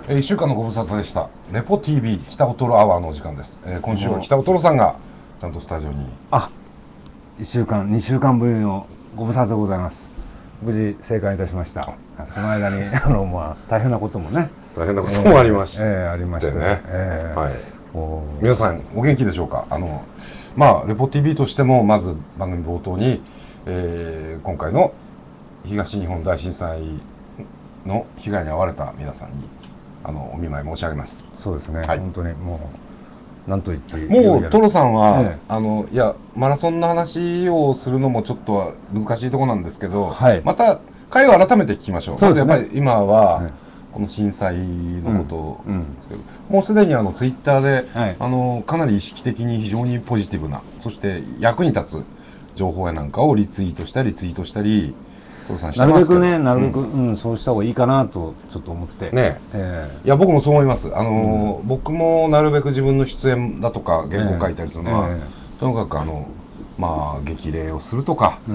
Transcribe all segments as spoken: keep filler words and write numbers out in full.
えー、いっしゅうかんのご無沙汰でした。レポ ティービー 北オトロアワーのお時間です。えー、今週は北オトロさんがちゃんとスタジオに。 あ、いっしゅうかん、にしゅうかんぶりのご無沙汰でございます。無事生還いたしました。その間にあのまあ大変なこともね。 大変なこともありまして、 えーえー、ありましてね。えー、 はい。皆さんお元気でしょうか。あのまあレポ ティービー としてもまず番組冒頭に、えー、今回の東日本大震災の被害に遭われた皆さんにあのお見舞い申し上げます。 そうですね、はい、本当にもう何と言ってもうトロさんは、ええ、 あのいやマラソンの話をするのもちょっとは難しいところなんですけど、 はい、 また回を改めて聞きましょう。 そうですね、 まずやっぱり今は、 はい、 この震災のことですけど、うんうん、もうすでにあのツイッターで、はい、あのかなり意識的に非常にポジティブな、そして役に立つ情報やなんかをリツイートしたりツイートしたりなるべくね、なるべく、うんうん、そうした方がいいかなとちょっと思ってね、えー、いや僕もそう思います。あの、うん、僕もなるべく自分の出演だとか原稿書いたりするのは、えーえー、とにかくあのまあ激励をするとか、うん、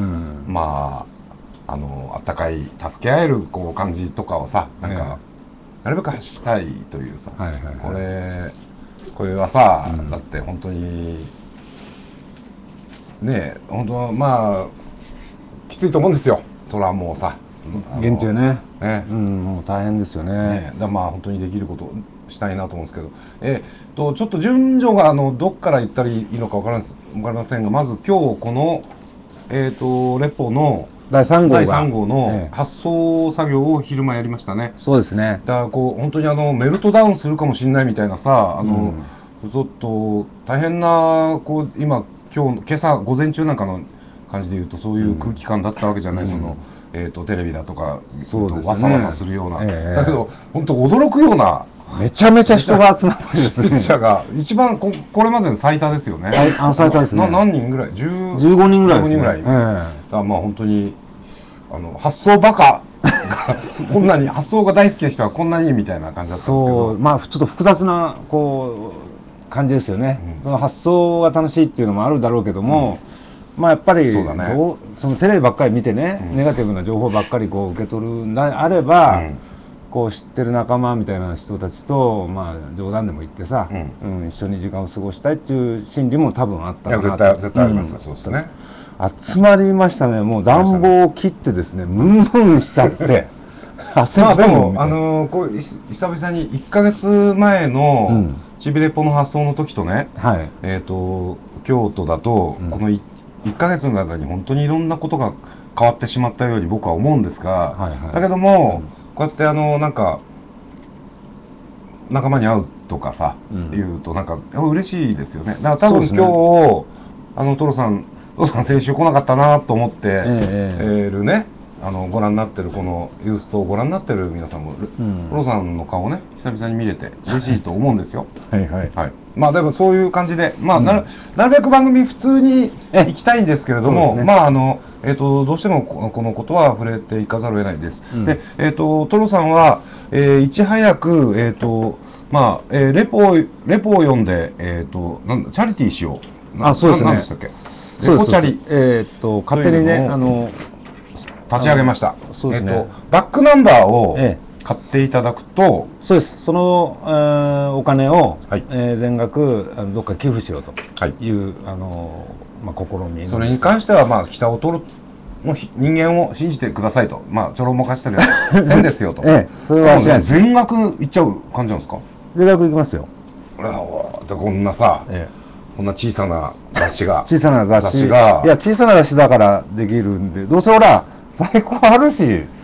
まああの温かい助け合えるこう感じとかをさ、なんか、えー、なるべく発したいというさ、はいはいはい、これこれはさ、うん、だって本当にね本当はまあきついと思うんですよ。それはもうさ現地はね、 ね、 うん、もう大変ですよね。 ね、だまあ本当にできることをしたいなと思うんですけど、えー、とちょっと順序があのどっから言ったらいいのか分から分かりませんが、まず今日この、えー、とレポのだいさん号がだいさん号の発送作業を昼間やりましたね。 そうですね。 だからこう本当にあのメルトダウンするかもしれないみたいなさ、あの、うん、ちょっと大変なこう今今日今朝午前中なんかの感じで言うとそういう空気感だったわけじゃない、うん、その、えー、とテレビだとかそうです、ね、わさわさするような、えー、だけど本当驚くようなめちゃめちゃ人が集まってる出社が一番 こ, これまでの最多ですよね。 あ最多ですね。 何人ぐらいじゅうごにんぐらいですね。 じゅうごにんぐらい、えー、だからまあ本当にあの発想バカこんなに発想が大好きな人はこんなにみたいな感じだったんですけど、 そうまあちょっと複雑なこう感じですよね、うん、その発想が楽しいっていうのもあるだろうけども、うん、まあやっぱりそうだ、ね、どうそのテレビばっかり見てね、うん、ネガティブな情報ばっかりこう受け取るんであれば、うん、こう知ってる仲間みたいな人たちとまあ冗談でも言ってさ、うんうん、一緒に時間を過ごしたいっていう心理も多分あったかなと。 いや絶対絶対あります、うん、そうですね。 集まりましたね。もう暖房を切ってですねムンムンしちゃって汗まあでもあのー、こう久々にいっかげつまえの、うん、ちびレポの発送の時とね、はい、えっと京都だと、うん、この 1, いっかげつの間に本当にいろんなことが変わってしまったように僕は思うんですが、はいはい、だけども、うん、こうやってあのなんか仲間に会うとかさ、うん、言うとなんか嬉しいですよね。だから多分今日、ね、あのトロさんトロさん先週来なかったなと思って、えーえー、るねあのご覧になってるこのユーストをご覧になってる皆さんも、うん、トロさんの顔をね久々に見れて嬉しいと思うんですよ。はいはい、はい、まあでもそういう感じで、まあ、うん、な, なるべく番組普通に行きたいんですけれども、ね、まああの、えー、とどうしてもこのことは触れていかざるを得ないです。うん、で、えー、とトロさんは、えー、いち早く、えーとまあえー、レポレポを読んで、えー、となんチャリティーしよう。 あそうですね。 何でしたっけ？レポチャリ。えー、っと勝手にねあの立ち上げました。 そうですね、 えっと、バックナンバーを買っていただくと、ええ、 そうです。その、えー、お金を、はい、えー、全額あのどっか寄付しようという、はい、あのまあ試み。 それに関してはまあ北を取るの人間を信じてくださいと、まあちょろもかしたりはせんですよと。 ええ、それはね、 全額いっちゃう感じなんですか？ 全額いきますよ。 でこんなさ、ええ、こんな小さな雑誌が小さな雑誌がいや小さな雑誌だからできるんで、どうせほら在庫あるし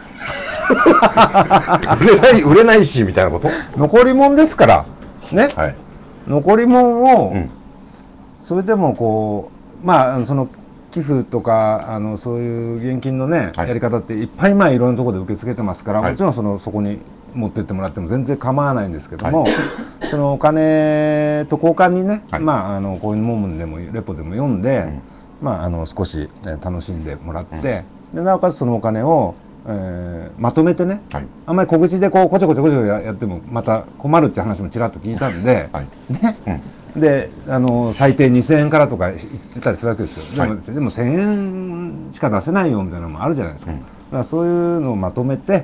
売れない売れないしみたいなこと残り物ですからね、はい、残り物を、うん、それでもこうまあその寄付とかあのそういう現金のね、はい、やり方っていっぱいまあいろんなところで受け付けてますから、はい、もちろんそのそこに持ってってもらっても全然構わないんですけども、はい、そのお金と交換にね、はい、まああのこういうもんでもレポでも読んで、うん、まああの少し、ね、楽しんでもらって、うん、でなおかつそのお金を、えー、まとめてね、はい、あんまり小口でこうこちょこちょこちょやってもまた困るって話もちらっと聞いたんで、はい、ね、うん、であの最低にせんえんからとか言ってたりするわけですよ。でも、はい、でもせんえんしか出せないよみたいなのもあるじゃないですか。うん、だからそういうのをまとめて、はい、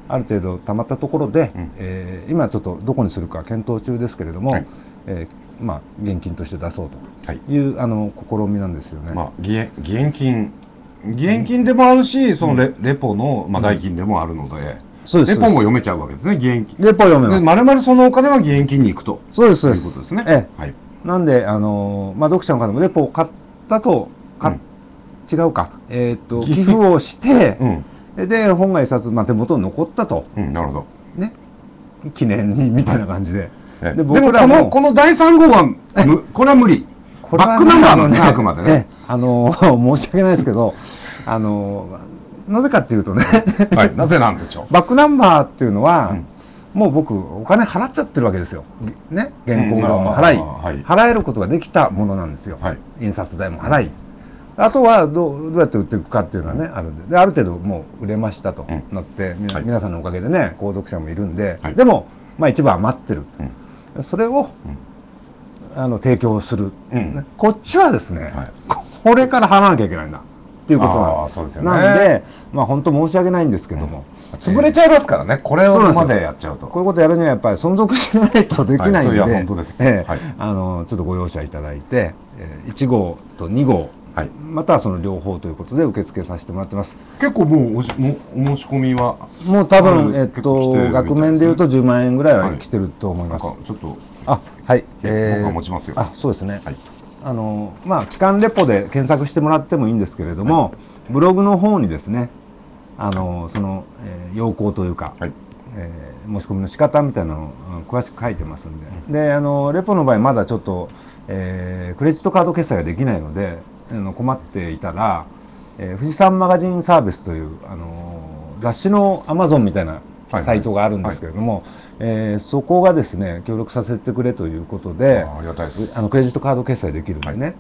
ある程度たまったところで、うん、えー、今ちょっとどこにするか検討中ですけれども、はい、えー、まあ、現金として出そうという、はい、あの試みなんですよね。 まあ、義援、義援金義援金でもあるし、その レ,、うん、レポの、まあ、代金でもあるので、うん、そうです、レポも読めちゃうわけですね、義援金。 レポ読めます。 まるまるそのお金は義援金に行くと。 そうですそうです。 いうことですね。 ええ、はい。なんで、あのー、まあ、読者の方もレポを買ったと、か、うん、違うか、えー、っと寄付をして、うん、で本が一冊、まあ、手元に残ったと、 うん、なるほどね、記念にみたいな感じで、 はい、で僕らもこのこのだいさん号はこれは無理、これはバックナンバーなんですね、あくまでね。 あのー、申し訳ないですけど、あのー、なぜかっていうとね、 はい、なぜなんでしょう。 バックナンバーっていうのは、うん、もう僕お金払っちゃってるわけですよ、ね、原稿料も払い、うんはい、払えることができたものなんですよ、はい、印刷代も払い、あとはどう、どうやって売っていくかっていうのはね、うん、あるんで、である程度もう売れましたとなって、うんはい、皆さんのおかげでね購読者もいるんで、はい、でも、まあ、一部余ってる、うん、それを、うん、あの提供する、うん、こっちはですね、はい、これから払わなきゃいけないんだっていうことなんです。 そうですよね。 なので、まあ、本当申し訳ないんですけども、 うん、潰れちゃいますからね、これをまでやっちゃうと。 こういうことやるにはやっぱり存続しないとできないんで、 はい、本当です、 えーはい、あのちょっとご容赦いただいて、えー、いち号とに号、はい、またはその両方ということで受け付けさせてもらってます。 結構もうおしもお申し込みはもう多分、えっと、額面でいうとじゅうまんえんぐらいは来てると思います。 はい、ちょっとあ、はい、 えー、僕は持ちますよ。 あ、そうですね。はい、あのまあ機関レポで検索してもらってもいいんですけれども、はい、ブログの方にですね、あのその、えー、要項というか、はい、えー、申し込みの仕方みたいなのを詳しく書いてますんで、うん、であのレポの場合まだちょっと、えー、クレジットカード決済ができないので、あの困っていたら、えー、富士山マガジンサービスという、あのー、雑誌のアマゾンみたいなサイトがあるんですけれども、そこがですね協力させてくれということで、 ありがたいです。 あのクレジットカード決済できるんでね、はい、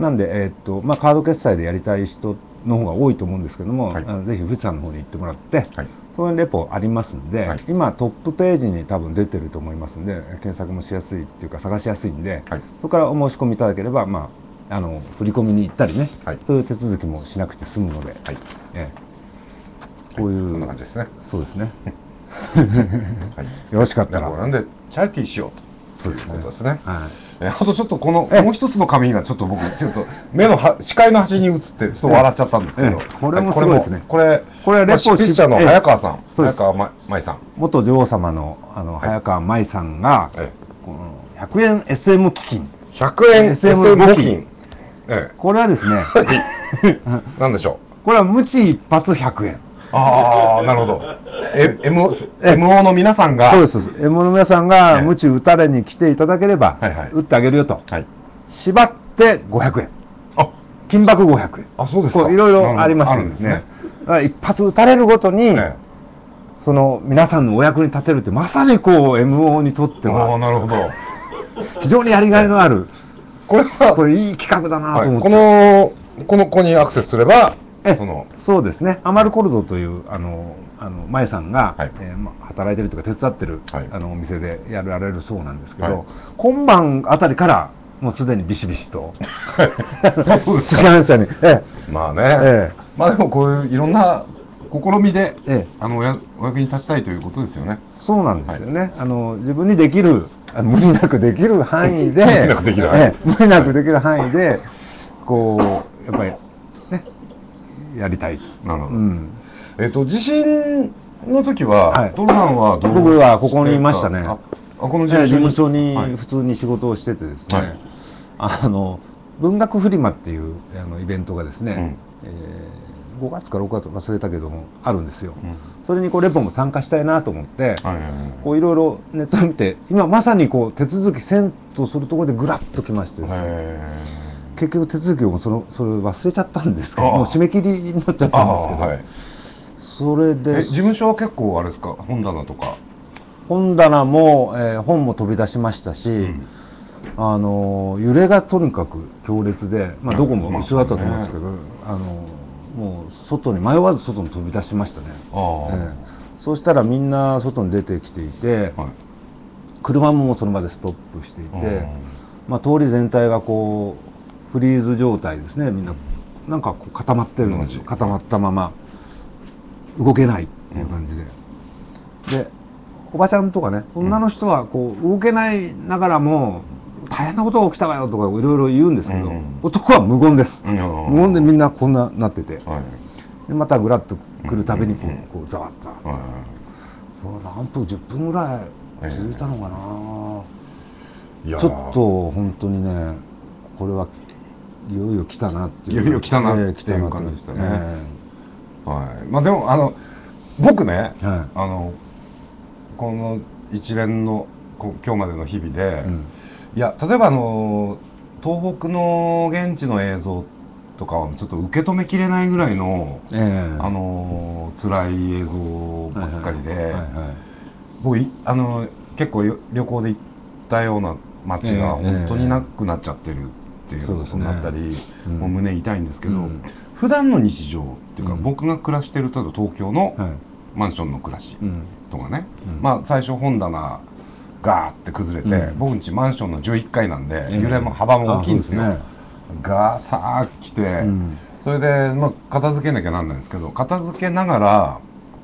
なんで、えーっとまあ、カード決済でやりたい人の方が多いと思うんですけども、はい、あのぜひ富士山の方に行ってもらって、はい、そのレポありますんで、はい、今トップページに多分出てると思いますんで、検索もしやすいっていうか探しやすいんで、はい、そこからお申し込みいただければ、まあ、あの振り込みに行ったりね、はい、そういう手続きもしなくて済むので、はい、えー、こういう、はい、そんな感じですね。そうですねはい、よろしかったらなんでチャリティーしようとそうですね。 いうことですね。はい、えあとちょっとこのもう一つの紙がちょっと僕ちょっと目のは視界の端に映ってちょっと笑っちゃったんですけど、 これもすごいですね。 これこれはレポ執筆者の早川さん、早川舞さん、 元女王様のあの早川舞さんがこのひゃくえん エスエム 基金、 ひゃくえん エスエム 募金、 これはですね、 なんでしょう。これは無知一発ひゃくえん。 ああ、なるほど。え、エムオー の皆さんが、 そうです。エムオー の皆さんが無知打たれに来ていただければ、はいはい、打ってあげるよと。はい、縛ってごひゃくえん。あ、金箔ごひゃくえん。 あ、そうですか。 いろいろありましてですね。一発打たれるごとに、ね、その皆さんのお役に立てるって、まさにこう エムオー にとっては、 あ、なるほど。 非常にやりがいのある。これはこれいい企画だなと思って。 はい、このこの子にアクセスすれば。 そのそうですね、アマルコルドというあのあの舞さんが、はい、えーま、働いてるというか手伝ってる、はい、あのお店でやられるそうなんですけど、はい、今晩あたりからもうすでにビシビシと志願者に、ええ、まあね、ええ、まあでもこういういろんな試みで、ええ、あのお役に立ちたいということですよね。 そうなんですよね、はい、あの自分にできる無理なくできる範囲で無理なくできる範囲、ええ、無理なくできる範囲でこうやっぱりやりたい。 なるほど。うん、えっと地震の時は、はい、トロさんはどう僕はここにいましたね。あ、 この事務所に普通に仕事をしててですね、はい、あの文学フリマっていうあのイベントがですね、うん、えー、ごがつかろくがつ忘れたけどもあるんですよ。うん、それにこうレポも参加したいなと思って、こういろいろネット見て、今まさにこう手続きせんとするところでぐらっときましてですね。結局手続きをそのそれ忘れちゃったんですけど、もう締め切りになっちゃったんですけど、はい、それで事務所は結構あれですか、本棚とか本棚も、えー、本も飛び出しましたし、うん、あの揺れがとにかく強烈で、まあ、どこも一緒だったと思うんですけど、あのもう外に迷わず外に飛び出しましたね。あ、えー、そうしたらみんな外に出てきていて、はい、車もその場でストップしていて、まあ、通り全体がこうフリーズ状態ですね。みんななんかこう固まってるんですよ。固まったまま動けないっていう感じで、 でおばちゃんとかね女の人はこう動けないながらも大変なことが起きたわよとかいろいろ言うんですけど、うん、男は無言です、うん、無言でみんなこんななってて、はい、でまたグラッと来るたびにこう、うん、こうざわざわざわ、はい、そう何分じゅっぷんぐらい続いたのかな、えー、ちょっと本当にねこれはいよいよ来たなっていういよいよ来たなっていう感じでしたね、えー、はい、まあでもあの僕ね、はい、あのこの一連の今日までの日々で、うん、いや例えばあの東北の現地の映像とかはちょっと受け止めきれないぐらいの、えー、あの辛い映像ばっかりで、僕あの結構旅行で行ったような街が本当になくなっちゃってるっていうことになったり、えーね、もう胸痛いんですけど、うん、普段の日常っていうか、うん、僕が暮らしてる例えば東京のマンションの暮らしとかね、うん、まあ最初本棚ガーって崩れて、うん、僕んちマンションのじゅういっかいなんで、えー、揺れも幅も大きいんですよ、ね、ガーサー来て、うん、それで、まあ、片付けなきゃなんないんですけど片付けながら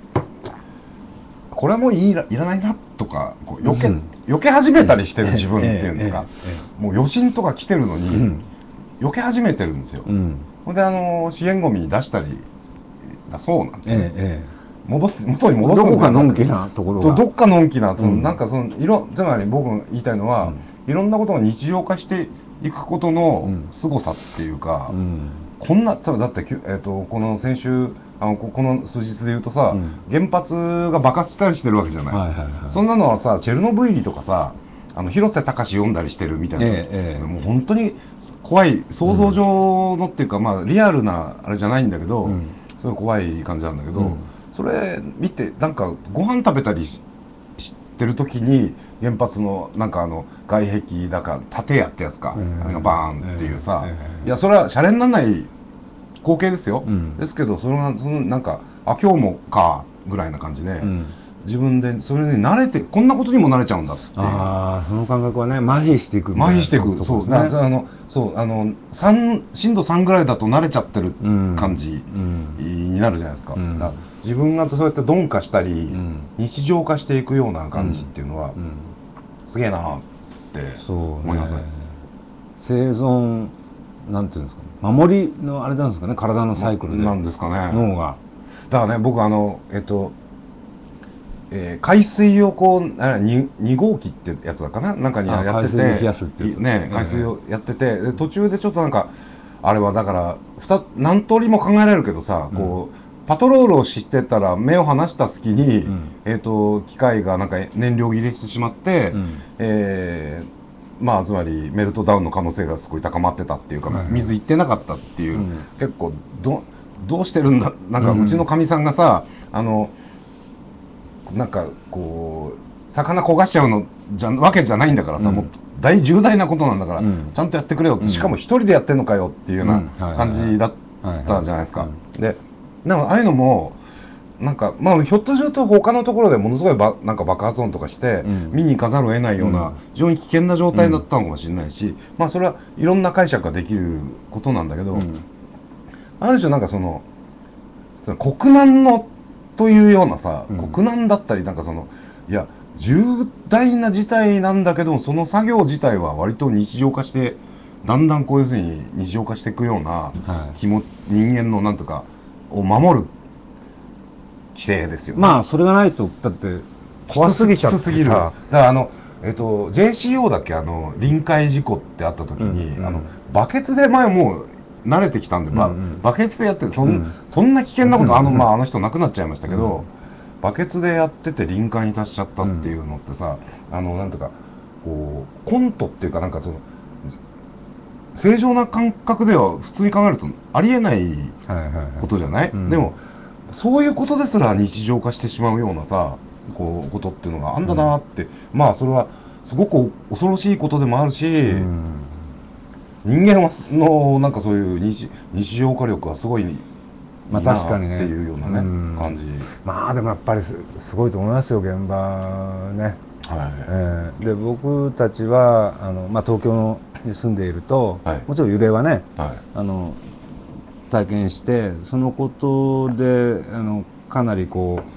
これもいいら、いらないなとかこう避け、うん、避け始めたりしてる自分っていうんですか、えーえーえー、もう余震とか来てるのに、うん、避け始めてるんですよ、うん、ほんであの資源ゴミ出したり出そうなんて、えーえー戻す元に戻すんだどこかのんきなところがどっかのんきなその、うん、なんかその色つまり僕が言いたいのは、うん、いろんなことが日常化していくことの凄さっていうか、うん、こんな多分だって、えー、とこの先週あの こ, この数日で言うとさ、うん、原発が爆発したりしてるわけじゃない、はいはいはい、そんなのはさチェルノブイリとかさあの広瀬隆読んだりしてるみたいな、ええ、もう本当に怖い想像上のっていうか、うん、まあリアルなあれじゃないんだけど、うん、すごい怖い感じなんだけど、うんそれ見てなんかご飯食べたりしてる時に原発のなんかあの外壁だか建屋ってやつか、えー、あれがバーンっていうさ、えーえー、いやそれはシャレにならない光景ですよ、うん、ですけどそれがそのなんかあ今日もかぐらいな感じで、うん、自分でそれに慣れてこんなことにも慣れちゃうんだっていうああその感覚はね麻痺していく麻痺していくそうですねあのそうあの震度さんぐらいだと慣れちゃってる感じになるじゃないですか、うん、だから自分がそうやって鈍化したり、うん、日常化していくような感じっていうのは、うんうん、すげえなって思いますね。 生存なんていうんですかね守りのあれなんですかね体のサイクルでなんですかね脳がだからね僕あのえっとえー、海水をこうあ 2, 2号機ってやつだかななんかにやってて海水を冷やすってやつね海水をやっててで途中でちょっとなんかあれはだから何通りも考えられるけどさ、うん、こうパトロールをしてたら目を離した隙に、うんえー、と機械がなんか燃料切れしてしまって、うんえー、まあつまりメルトダウンの可能性がすごい高まってたっていうか、はいはい、水いってなかったっていう、うん、結構 ど, どうしてるんだなんかうちのかみさんがさ、うん、あのなんかこう魚焦がしちゃうのじゃわけじゃないんだからさ、うん、もう大重大なことなんだから、うん、ちゃんとやってくれよって、うん、しかも一人でやってんのかよっていうような感じだったじゃないですか。でなんかああいうのもなんかまあひょっとすると他のところでものすごいばなんか爆発音とかして、うん、見に行かざるを得ないような、うん、非常に危険な状態だったのかもしれないし、うん、まあそれはいろんな解釈ができることなんだけど、うん、ある種なんかそのその国難のというようなさ、うん、国難だったりなんかそのいや重大な事態なんだけどその作業自体は割と日常化してだんだんこういうふうに日常化していくような、はい、気も人間のなんとかを守る規制ですよね。 まあそれがないとだって怖すぎちゃってさ。きつすぎる。だからあのえっと ジェーシーオー だっけあの臨界事故ってあった時に、うんうん、あのバケツで前もう慣れてきたんで、うんうん、バケツでやってるそん、うん、そんな危険なこと、うん、あのまああの人亡くなっちゃいましたけど、うん、バケツでやってて臨界に達しちゃったっていうのってさ、うん、あのなんていうかこうコントっていうかなんかその正常な感覚では普通に考えるとありえないことじゃない、はいはいはい、でもそういうことですら日常化してしまうようなさこうことっていうのがあんだなって、うん、まあそれはすごく恐ろしいことでもあるし、うん、人間はのなんかそういう 日, 日常化力はすごいまあ確かにねっていうようなね、うん、感じ。 まあでもやっぱり す, すごいと思いますよ現場ね。はいえー、で僕たちはあの、まあ、東京に住んでいると、はい、もちろん揺れはね、はい、あの体験してそのことであのかなりこう、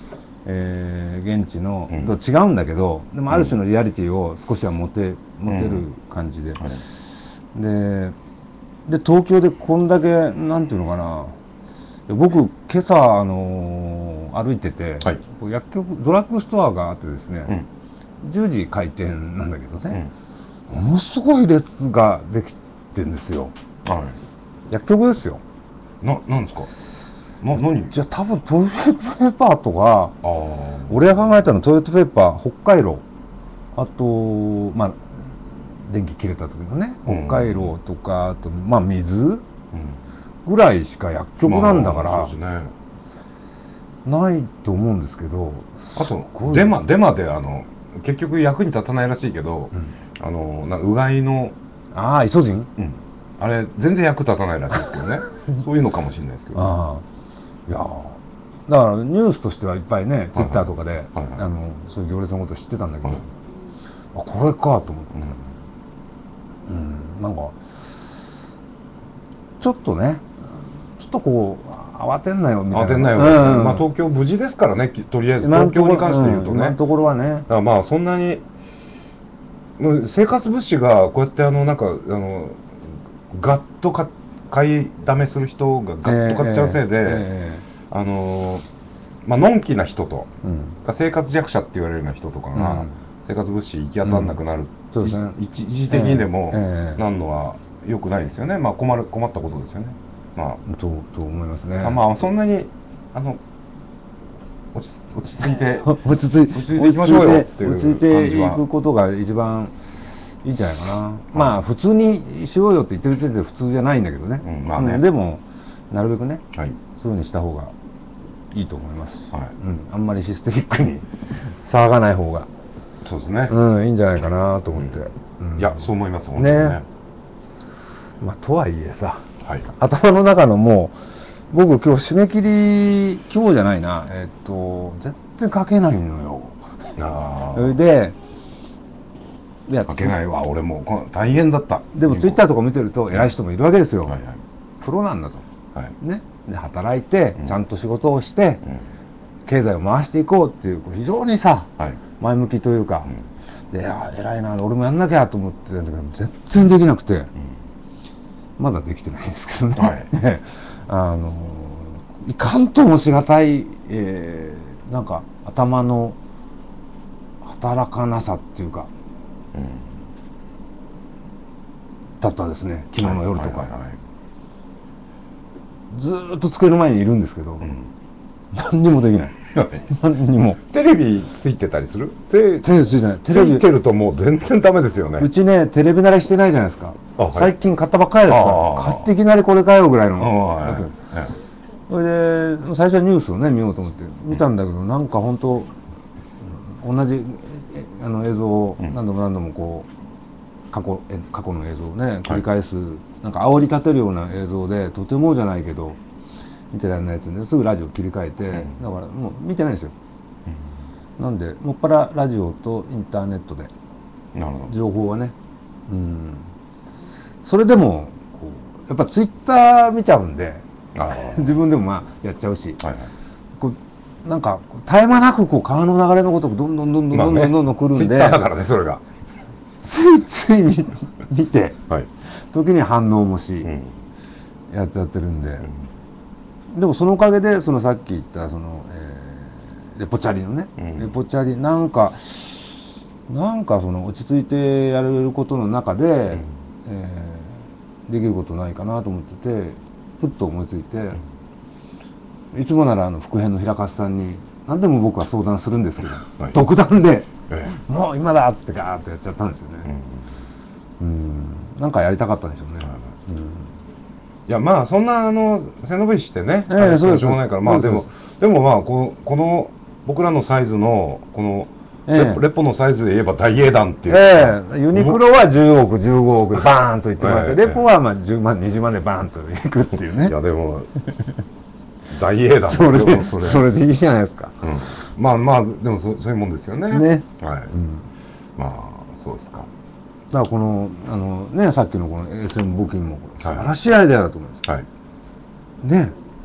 えー、現地のと違うんだけど、でもある種のリアリティを少しは持て、持てる感じで、はい、でで東京でこんだけなんていうのかな、僕今朝、あのー、歩いてて、はい、薬局ドラッグストアがあってですね、うん、じゅうじ開店なんだけどね、うん、ものすごい列ができてんですよ、はい、薬局ですよ。 な、なんですか。な、何？ じゃあ多分トイレットペーパーとか、俺が考えたのトイレットペーパー、北海道、あとまあ電気切れた時のね、北海道とか、あとまあ水ぐらいしか薬局なんだから、そうですね、ないと思うんですけど、 あとデマデマであの結局役に立たないらしいけど、うん、あのなうがいのああイソジン、うん、 あれ全然役立たないらしいですけどねそういうのかもしれないですけど、あいやだからニュースとしてはいっぱいね、ツイッターとかであのそういう行列のこと知ってたんだけど、はい、あこれかと思って、うん、うん、なんかちょっとね、ちょっとこう慌てんなよみたいな、 慌てんなよ、うん、まあ東京無事ですからね、とりあえず東京に関して言うとね、 今のところはね、 だからまあそんなに生活物資がこうやってあのなんかあのガッとか買いだめする人がガッと買っちゃうせいで、えーえー、あのまあのんきな人と、うん、生活弱者って言われるような人とかが、うん、生活物資行き当たんなくなる、うんね、一時的にでも、えー、なんのは良くないですよね。まあ困る困ったことですよね。まあとと思いますね。 まあそんなにあの落ち落ち着いて落ち着い落ち着いていきましょうよっていう感じは、 落ち着いていくことが一番いいんじゃないかな。まあ普通にしようよって言ってる時点で普通じゃないんだけどね。うんまあねうん、でもなるべくね、はい、そういうふうにした方がいいと思います。はい、うん、あんまりヒステリックに騒がない方がそうですね。 うんいいんじゃないかなと思って。 うんうん、いやそう思います本当にね。ねまあとはいえさ、はい、頭の中のもう僕今日締め切り今日じゃないなえっと全然書けないのよ。あそれでいや書けないわ俺も大変だった。 でもツイッターとか見てると偉い人もいるわけですよ、はいはい、プロなんだと、はいね、で働いてちゃんと仕事をして、うん、経済を回していこうっていう非常にさ、はい、前向きというか、うん、で偉いな俺もやんなきゃと思ってたんだけど全然できなくて、うん、まだできてないんですけどね、はい、あのいかんともしがたい、えー、なんか頭の働かなさっていうかうん、だったですね昨日の夜とか、はいはいはいはい、ずーっと机の前にいるんですけど、うん、何にもできない何にもテレビついてたりする？ テレビついてないテレビついてるともう全然ダメですよね。 うちねテレビ慣れしてないじゃないですか、はい、最近買ったばっかりですから買っていきなりこれかよぐらいのやつ、はいはい、それで最初はニュースをね見ようと思って見たんだけど、うん、なんか本当同じあの映像を何度も何度もこう過去過去の映像をね繰り返す、はい、なんか煽り立てるような映像でとてもじゃないけど見てられないやつですぐラジオ切り替えて、うん、だからもう見てないんですよ、うん、なんでもっぱらラジオとインターネットで情報はね、うん、それでもこうやっぱツイッター見ちゃうんで自分でもまあやっちゃうし、はいはい、こうなんか絶え間なくこう川の流れのことがどんどんどんどんどんどんどんどん来るんで、 ツイッターだからねそれがついつい 見, 見て、はい、時に反応もし、うん、やっちゃってるんで、うん、でもそのおかげでそのさっき言ったその、えー、レポチャリのね、うん、レポチャリなんかなんかその落ち着いてやれることの中で、うんえー、できることないかなと思っててふっと思いついて。うんいつもならあの副編の平川さんに何でも僕は相談するんですけど、はい、独断で、ええ、もう今だっつってガーッとやっちゃったんですよね、うん、うんなんかやりたかったんでしょうね、うん、いやまあそんなあの背伸びしてね、えー、そうしょうがないからまあでもでもまあここの僕らのサイズのこのレ ポ,、ええ、レポのサイズで言えば大英断っていう、 ええ、ユニクロはじゅうおくじゅうごおくバーンといってもらって、ええ、レポはまあじゅうまんにじゅうまんでバーンといくっていうね。 いやでも大英断ですよ。それそれそれでいいじゃないですか、 うん、まあまあでも そ, そういうもんですよね。ね、はい、うん、まあそうですか。 だからこのあのねさっきのこの エスエム 募金も素晴らしいアイデアだと思います。はい。ね、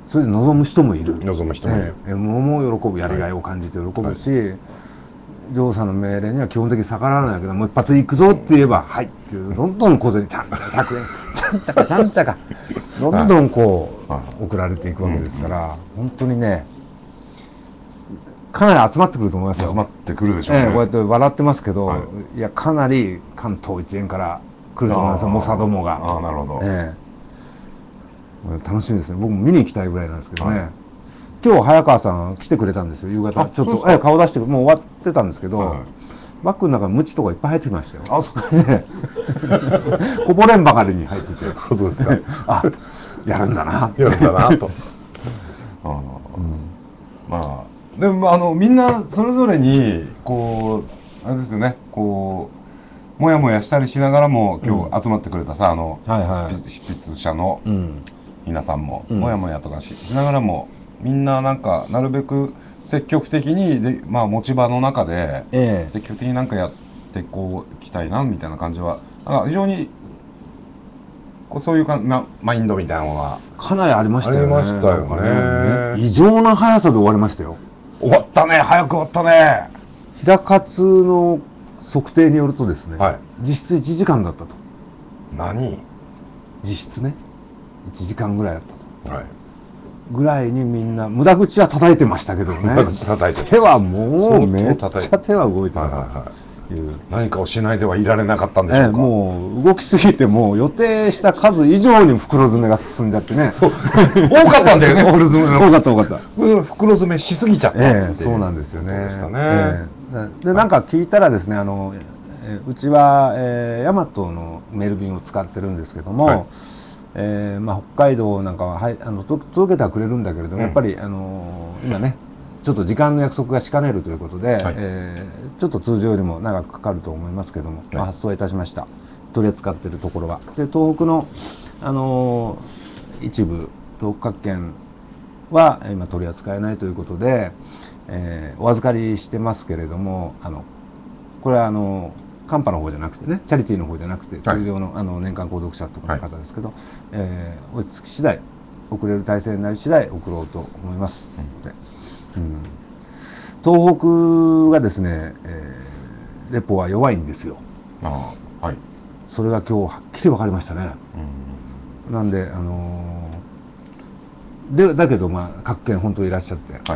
それで望む人もいる、 望む人もいる、 えー、も喜ぶ、やりがいを感じて喜ぶし、はい、女王さんの命令には基本的に逆らわないけど、もう一発行くぞって言えば、はいっていう、どんどん小銭ちゃんちゃかひゃくえんちゃんちゃかちゃんちゃかどんどんこう、はい、送られていくわけですから、うんうん、本当にねかなり集まってくると思いますよ。 集まってくるでしょうね、 えー、こうやって笑ってますけど、はい、いやかなり関東一円から来ると思いますよ、猛者どもが。 ああ、なるほど、えー、楽しみですね。僕も見に行きたいぐらいなんですけどね、はい、今日早川さん来てくれたんですよ、夕方。ちょっとえ顔出してもう終わってたんですけど、はいはい、バッグの中にムチとかいっぱい入ってきましたよ。 あ、そうこぼれんばかりに入っててそうですかあ、やるんだなやるんだなとあ、うん、まあでもあのみんなそれぞれにこうあれですよね、こうもやもやしたりしながらも今日集まってくれたさ、あの執筆者の皆さんも、うん、もやもやとか し, しながらもみんななんかなるべく積極的にで、まあ、持ち場の中で積極的になんかやってこういきたいなみたいな感じはなんか非常にこうそういうかなマインドみたいなのがかなりありましたよね。 ありましたよね。 異常な速さで終わりましたよ。 終わったね、早く終わったね。 平勝の測定によるとですね、はい、実質いちじかんだったと。 何？ 実質ねいちじかんぐらいだったと、はい、ぐらいにみんな無駄口は叩いてましたけどね。無駄口叩いて手はもうめっちゃ手は動いてたという、 何かをしないではいられなかったんでしょうか、ええ、 もう動きすぎてもう予定した数以上に袋詰めが進んじゃってね。 そう多かったんだよね袋詰め多かった多かった袋詰めしすぎちゃった、 ええ、そうなんですよね。 でしたね、 ええ、でなんか聞いたらですね、あのうちは、えー、ヤマトのメール便を使ってるんですけども、はい、えーまあ、北海道なんかは、はい、あの届けてはくれるんだけれども、うん、やっぱり、あのー、今ねちょっと時間の約束がしかねるということで、はい、えー、ちょっと通常よりも長くかかると思いますけども、はい、まあ、発送いたしました。取り扱っているところはで東北の、あのー、一部東北各県は今取り扱えないということで、えー、お預かりしてますけれども、あのこれはあのカンパの方じゃなくてね、チャリティーの方じゃなくて通常の、はい、あの年間購読者とかの方ですけど、はい、えー、落ち着き次第送れる体制になり次第送ろうと思います、うんうん、東北がですね、えー、レポは弱いんですよ。あ、はい、それが今日はっきり分かりましたね、うん、なんで、あのー、でだけど、まあ、各県本当いらっしゃって、はい、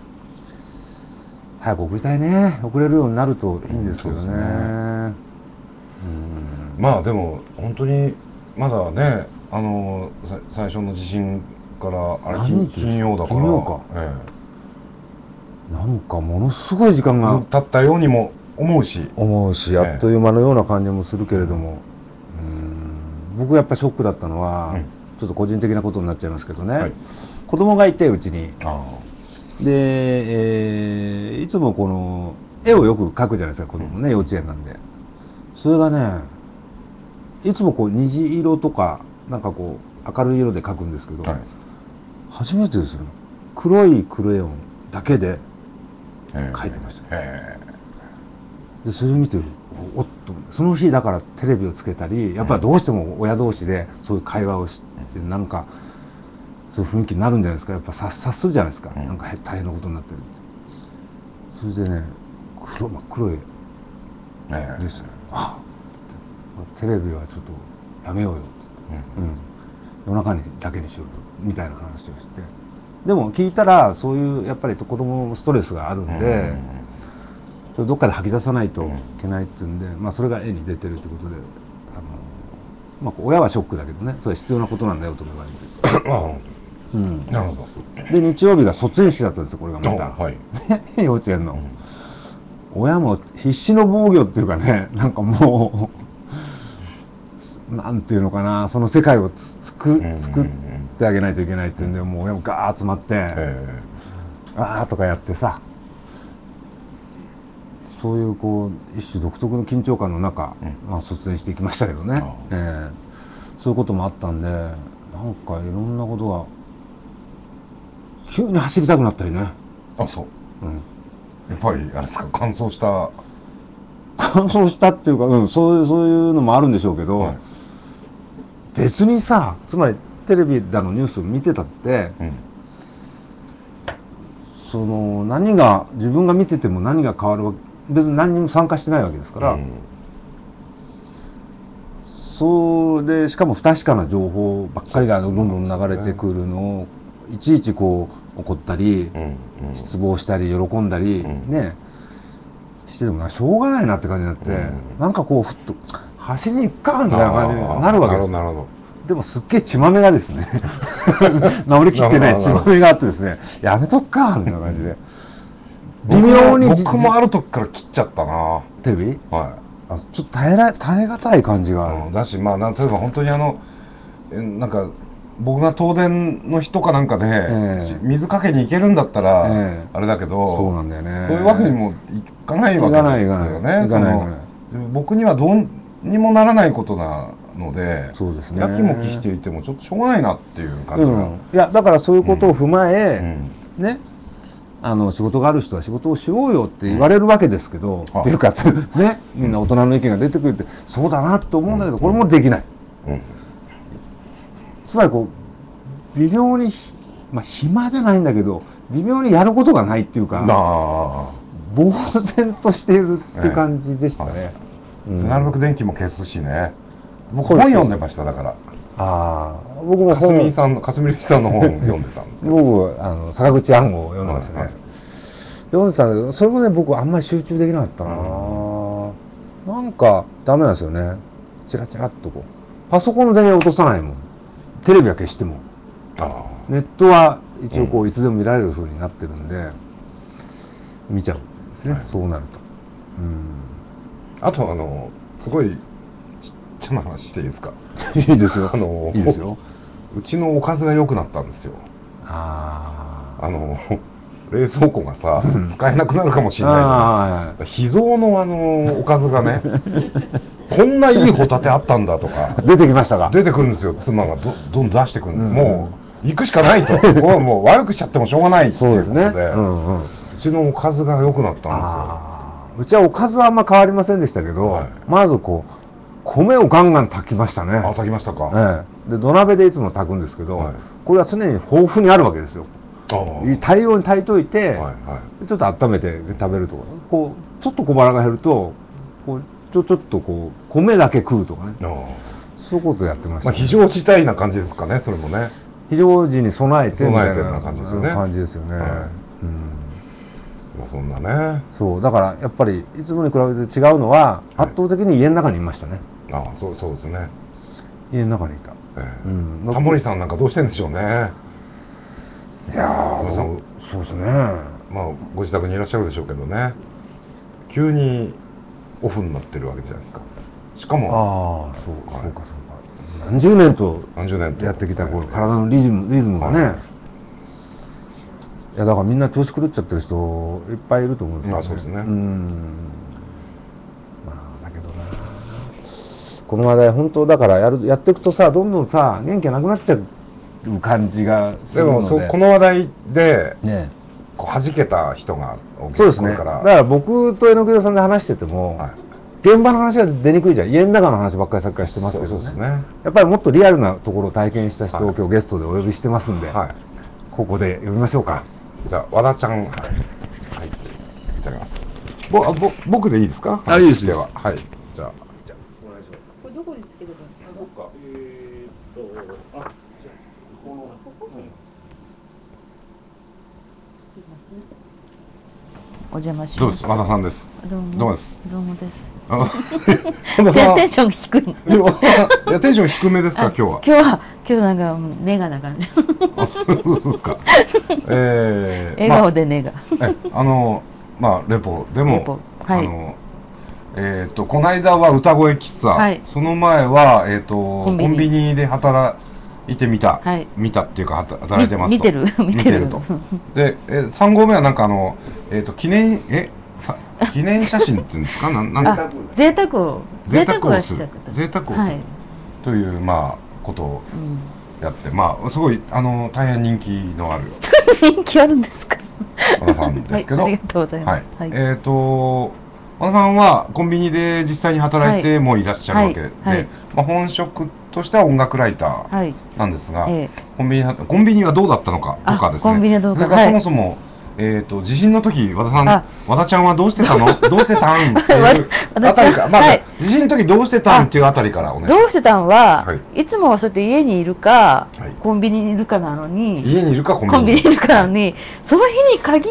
早く送りたいね。送れるようになるといいんですけどね。うん、 うん、まあでも本当にまだね、あの最初の地震からあれ金曜だから、金曜か、ええ、なんかものすごい時間が経ったようにも思うし思うし、あっという間のような感じもするけれども、ええ、うん、僕やっぱショックだったのは、うん、ちょっと個人的なことになっちゃいますけどね、はい、子供がいてうちに。あで、えー、いつもこの絵をよく描くじゃないですか、子供ね、幼稚園なんで。それがね、いつもこう虹色とかなんかこう明るい色で描くんですけど、はい、初めてですよね、黒いクレヨンだけで描いてました。へー。でそれを見て、おっと、その日だからテレビをつけたり、やっぱりどうしても親同士でそういう会話をして、なんかそういう雰囲気になるんじゃないですか。やっぱ察するじゃないですか、うん、なんか大変なことになってるって。それでね、黒真っ黒いですね、あテレビはちょっとやめようよっつって、うんうん、夜中にだけにしようよみたいな話をして、でも聞いたらそういうやっぱり子供ストレスがあるんで、うん、それどっかで吐き出さないといけないっていうんで、まあ、それが絵に出てるってことで、あの、まあ、親はショックだけどね、それは必要なことなんだよとか言われてうん、なるほど。で日曜日が卒園式だったんですよ、これがまた、はい、幼稚園の、うん、親も必死の防御っていうかね、なんかもうなんていうのかな、その世界をつく作ってあげないといけないっていうんで、もう親もガーッ集まって、あーとかやってさ、そういうこう一種独特の緊張感の中、うん、まあ、卒園していきましたけどね、えー、そういうこともあったんで、なんかいろんなことが急に走りたくなったりね。 あ、そう、うん、やっぱりあれですか、乾燥した乾燥したっていうか、うん、そういうそういうのもあるんでしょうけど、はい、別にさ、つまりテレビだのニュースを見てたって、うん、その何が自分が見てても何が変わるわけ、別に何にも参加してないわけですから、うん、そうでしかも不確かな情報ばっかりがどんどん流れてくるのをいちいちこう怒ったり、うんうん、失望したり喜んだり、うん、ねしててもなしょうがないなって感じになって、うん、なんかこうふっと走りに行くかみたいな感じになるわけです。なるほど。でもすっげえ血まめがですね治りきってない血まめがあってですね、やめとくかみたいな感じで微妙に僕もある時から切っちゃったなテレビ。はい、あちょっと耐えら耐え難い感じがある、 うん、だし、まあ、例えば本当にあのなんか僕が東電の人かなんかで、えー、水かけに行けるんだったら、えー、あれだけど、そうなんだよね、そういうわけにもいかないわけですよね。僕にはどうにもならないことなので、そうですね、やきもきしていてもちょっとしょうがないなっていう感じが、うん、いやだからそういうことを踏まえ、うん、ね、あの仕事がある人は仕事をしようよって言われるわけですけど、うん、っていうかね、みんな大人の意見が出てくるってそうだなと思うんだけど、これもできない、うんうん、つまりこう微妙に、まあ、暇じゃないんだけど微妙にやることがないっていうか呆然としているっていう感じでしたね、はい、 うん、なるべく電気も消すしね。僕本読んでました。だからああ僕もかすみさんのかすみさんの本を読んでたんですけど僕あの坂口暗号を読んでましたね、はいはい、読んでたんだけどそれもね僕あんまり集中できなかったな、うん、なんかダメなんですよね。チラチラっとこうパソコンの電源落とさないもん、テレビは消しても、あネットは一応こういつでも見られる風になってるんで、うん、見ちゃうんですね、はい、そうなると、 うん、あとあのすごいちっちゃな話していいですか。 いいですよ。あのいいですよ。 うちのおかずが良くなったんですよ。ああの冷蔵庫がさ使えなくなるかもしれないじゃない。秘蔵のあのおかずがねこんないいホタテあったんだとか出てきましたか。 出てくるんですよ。妻が ど, どんどん出してくる、うん、もう行くしかないともう悪くしちゃってもしょうがないっていうことで、う, で、ねうんうん、うちのおかずが良くなったんですよ。 うちはおかずはあんま変わりませんでしたけど、はい、まずこう米をガンガン炊きましたね。 あ、炊きましたか。 ええ、で土鍋でいつも炊くんですけど、はい、これは常に豊富にあるわけですよ。大量に炊いといて、はいはい、ちょっと温めて食べるとか、こうちょっと小腹が減るとこうちょちょっとこう米だけ食うとかね、そういうことやってました、ね。 まあ、非常事態な感じですかね。それもね非常時に備えてみたいな感じですよね。 感じですよね、はい、うん、 まあそんなね。 そうだからやっぱりいつもに比べて違うのは、はい、圧倒的に家の中にいましたね。 ああ、そうそうですね。 家の中にいた。 ええ、うん、タモリさんなんかどうしてんでしょうね。 いやー、そうですね。 まあご自宅にいらっしゃるでしょうけどね。急にオフになってるわけじゃないですか。しかも、 ああ、そう、はい、そうかそうか。何十年とやってきたこう体のリズムリズムがね。はい、いやだからみんな調子狂っちゃってる人いっぱいいると思うんですよね。 あ、そうですね。うん。 この話題本当だからやるやっていくとさどんどんさ元気なくなっちゃう感じがするので。 でもこの話題で、ね、こう弾けた人が多いそうですね。だから僕と榎木さんで話してても、はい、現場の話が出にくいじゃん。家の中の話ばっかりさっきからしてますけどね。そうですね。やっぱりもっとリアルなところを体験した人を、はい、今日ゲストでお呼びしてますんで、はい、ここで呼びましょうか。 じゃあ和田ちゃん、はい、入っていただきます。ぼあぼ僕でいいですか。 あ、いいです。 では、はい、じゃあ。 どこにつければいいですか。どっか。えー、っと、あ、じゃあこのここ、うん、すいません。お邪魔します。 どうです。和田さんです。 どうも。 どうもです。 どうもです。 和田さん。 テンション低い。 いやテンション低めですか今日は。 今日は今日なんかネガな感じ。 あ、そうそうですか。えー、笑顔でネガ。 まあ、えあのまあレポでも、レポ、はい、あの。えー、とこの間は歌声喫茶、はい、その前は、えー、とコンビニ、コンビニで働いてみた、はい、見たっていうか働いてますと見てる見てるとで、えー、さん号目はなんかあの、えー、と記念えさ記念写真っていうんですかなんなんか贅沢を贅沢をする贅沢をする、はい、というまあことをやって、うん、まあすごいあの大変人気のある人気あるんですか和田さんですけど、 はい、ありがとうございます、 はいはい、えっ、ー、と和田さんはコンビニで実際に働いてもいらっしゃるわけで、はいはい、まあ、本職としては音楽ライターなんですが、はい、コンビニコンビニはどうだったのかとかですね、コンビニはどうか、それからそもそも、えーと、地震の時和田さん、和田ちゃんはどうしてたのどうしてたんっていうあたりか、まあ、はい、地震の時どうしてたんっていうあたりからお願いします。 どうしてたんは、はい、いつもはそうやって家にいるか、はい、コンビニにいるかなのに、 家にいるかコンビニにいるかなのに、その日に限って、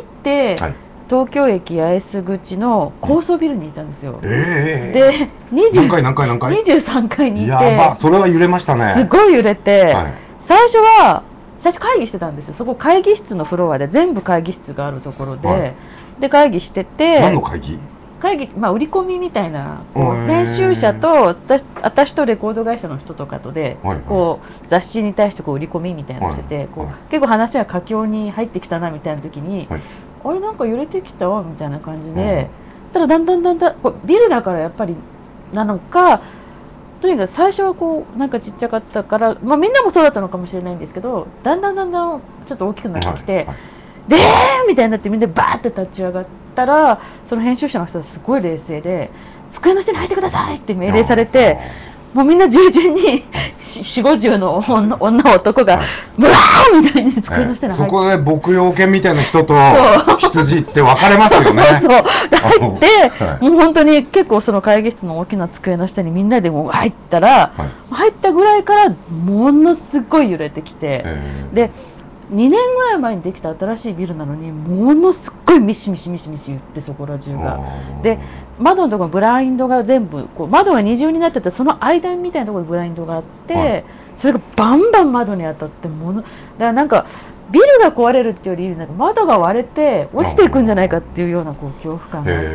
はい、東京駅八重洲口の高層ビルにいたんですよ。えー、でにじゅう何回何回何回にじゅうさんかいにいて、 やば、それは揺れましたね。 すごい揺れて、はい、最初は最初会議してたんですよ。そこ会議室のフロアで全部会議室があるところで、はい、で会議してて、 何の会議会議、まあ、売り込みみたいな、こう編集者と私、私とレコード会社の人とかとで、はいはい、こう雑誌に対してこう売り込みみたいなのをしてて、はい、こうはい、結構話が佳境に入ってきたなみたいな時に、はい、あれなんか揺れてきたわみたいな感じで、はい、ただだんだんだんだんこうビルだからやっぱりなのか、とにかく最初はこうなんかちっちゃかったから、まあ、みんなもそうだったのかもしれないんですけど、だんだんだんだんちょっと大きくなってきて、はいはい、でーみたいになってみんなバーって立ち上がったら、その編集者の人はすごい冷静で、机の下に入ってくださいって命令されて、もうみんな従順によんじゅうごじゅうの女女男がブワーみたいに机の下に入って、 そこで牧羊犬みたいな人と羊って分かれますよね。 そう入って、はい、もう本当に結構その会議室の大きな机の下にみんなでもう入ったら、はい、入ったぐらいからものすごい揺れてきて、でにねんぐらい前にできた新しいビルなのにものすごいミシミシミシミシ言って、そこら中がで窓のところブラインドが全部こう窓が二重になってて、その間みたいなところにブラインドがあって、はい、それがバンバン窓に当たってものだからなんかビルが壊れるっていうよりなんか窓が割れて落ちていくんじゃないかっていうようなこう恐怖感があって、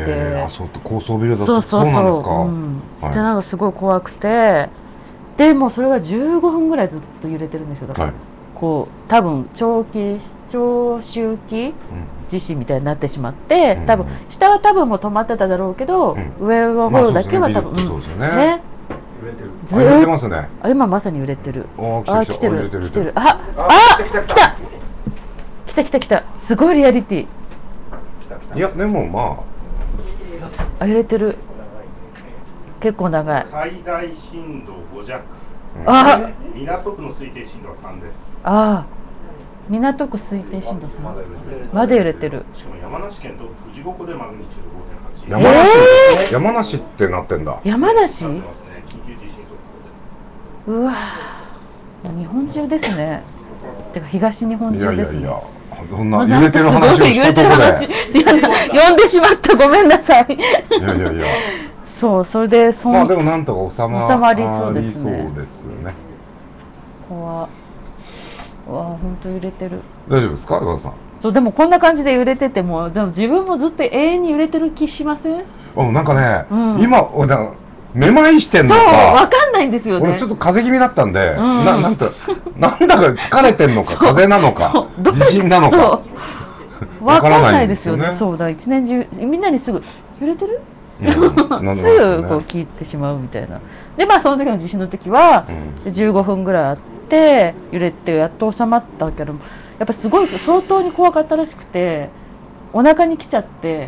あ、そう高層ビルだとそうなんですか。うん、 はい、じゃあなんかすごい怖くて、でもうそれがじゅうごふんぐらいずっと揺れてるんですよ。だから、はい、こう多分長期長周期地震みたいになってしまって、うん、多分下は多分もう止まってただろうけど、うん、上の方だけは多分、 そうですよね。 ね、 揺れてる。ず揺れてますね。 あ、今まさに揺れてる。 あ、 来てる来てる。あ、あ、来た来た来た来た来た。すごいリアリティ。 いやでもまあ、あ揺れてる。結構長い。 最大震度ご弱。 あ、 港区の推定震度はさんです。 ああ、港区推定震度さん。まだ揺れてる。 しかも山梨県と富士五湖でマグニチュードごてんはち。 山梨、えー、山梨ってなってんだ。 山梨？ 緊急地震速報で。うわ、日本中ですね。てか東日本中ですね。いやいやいや、 そんな揺れてる話をしたところで呼んでしまった、ごめんなさい。 いやいやいや。 そう、それでそんまあでもなんとか収ま、 収まりそうですね。 そうですね。 怖。うわ、本当揺れてる。 大丈夫ですか、岩田さん。 そうでもこんな感じで揺れてても、でも自分もずっと永遠に揺れてる気しません？ うん、なんかね、うん、今だめまいしてんのか。 そう、わかんないんですよね。 俺ちょっと風邪気味だったんで、うん、ななんとなんだか疲れてんのか、風邪なのか、地震なのか。 わからないですよね。そうだ、一年中みんなにすぐ揺れてる？すぐこう聞いてしまうみたいな。でまあその時の地震の時は、うん、じゅうごふんぐらいあって揺れてやっと収まったけど、やっぱすごい相当に怖かったらしくて、お腹に来ちゃって、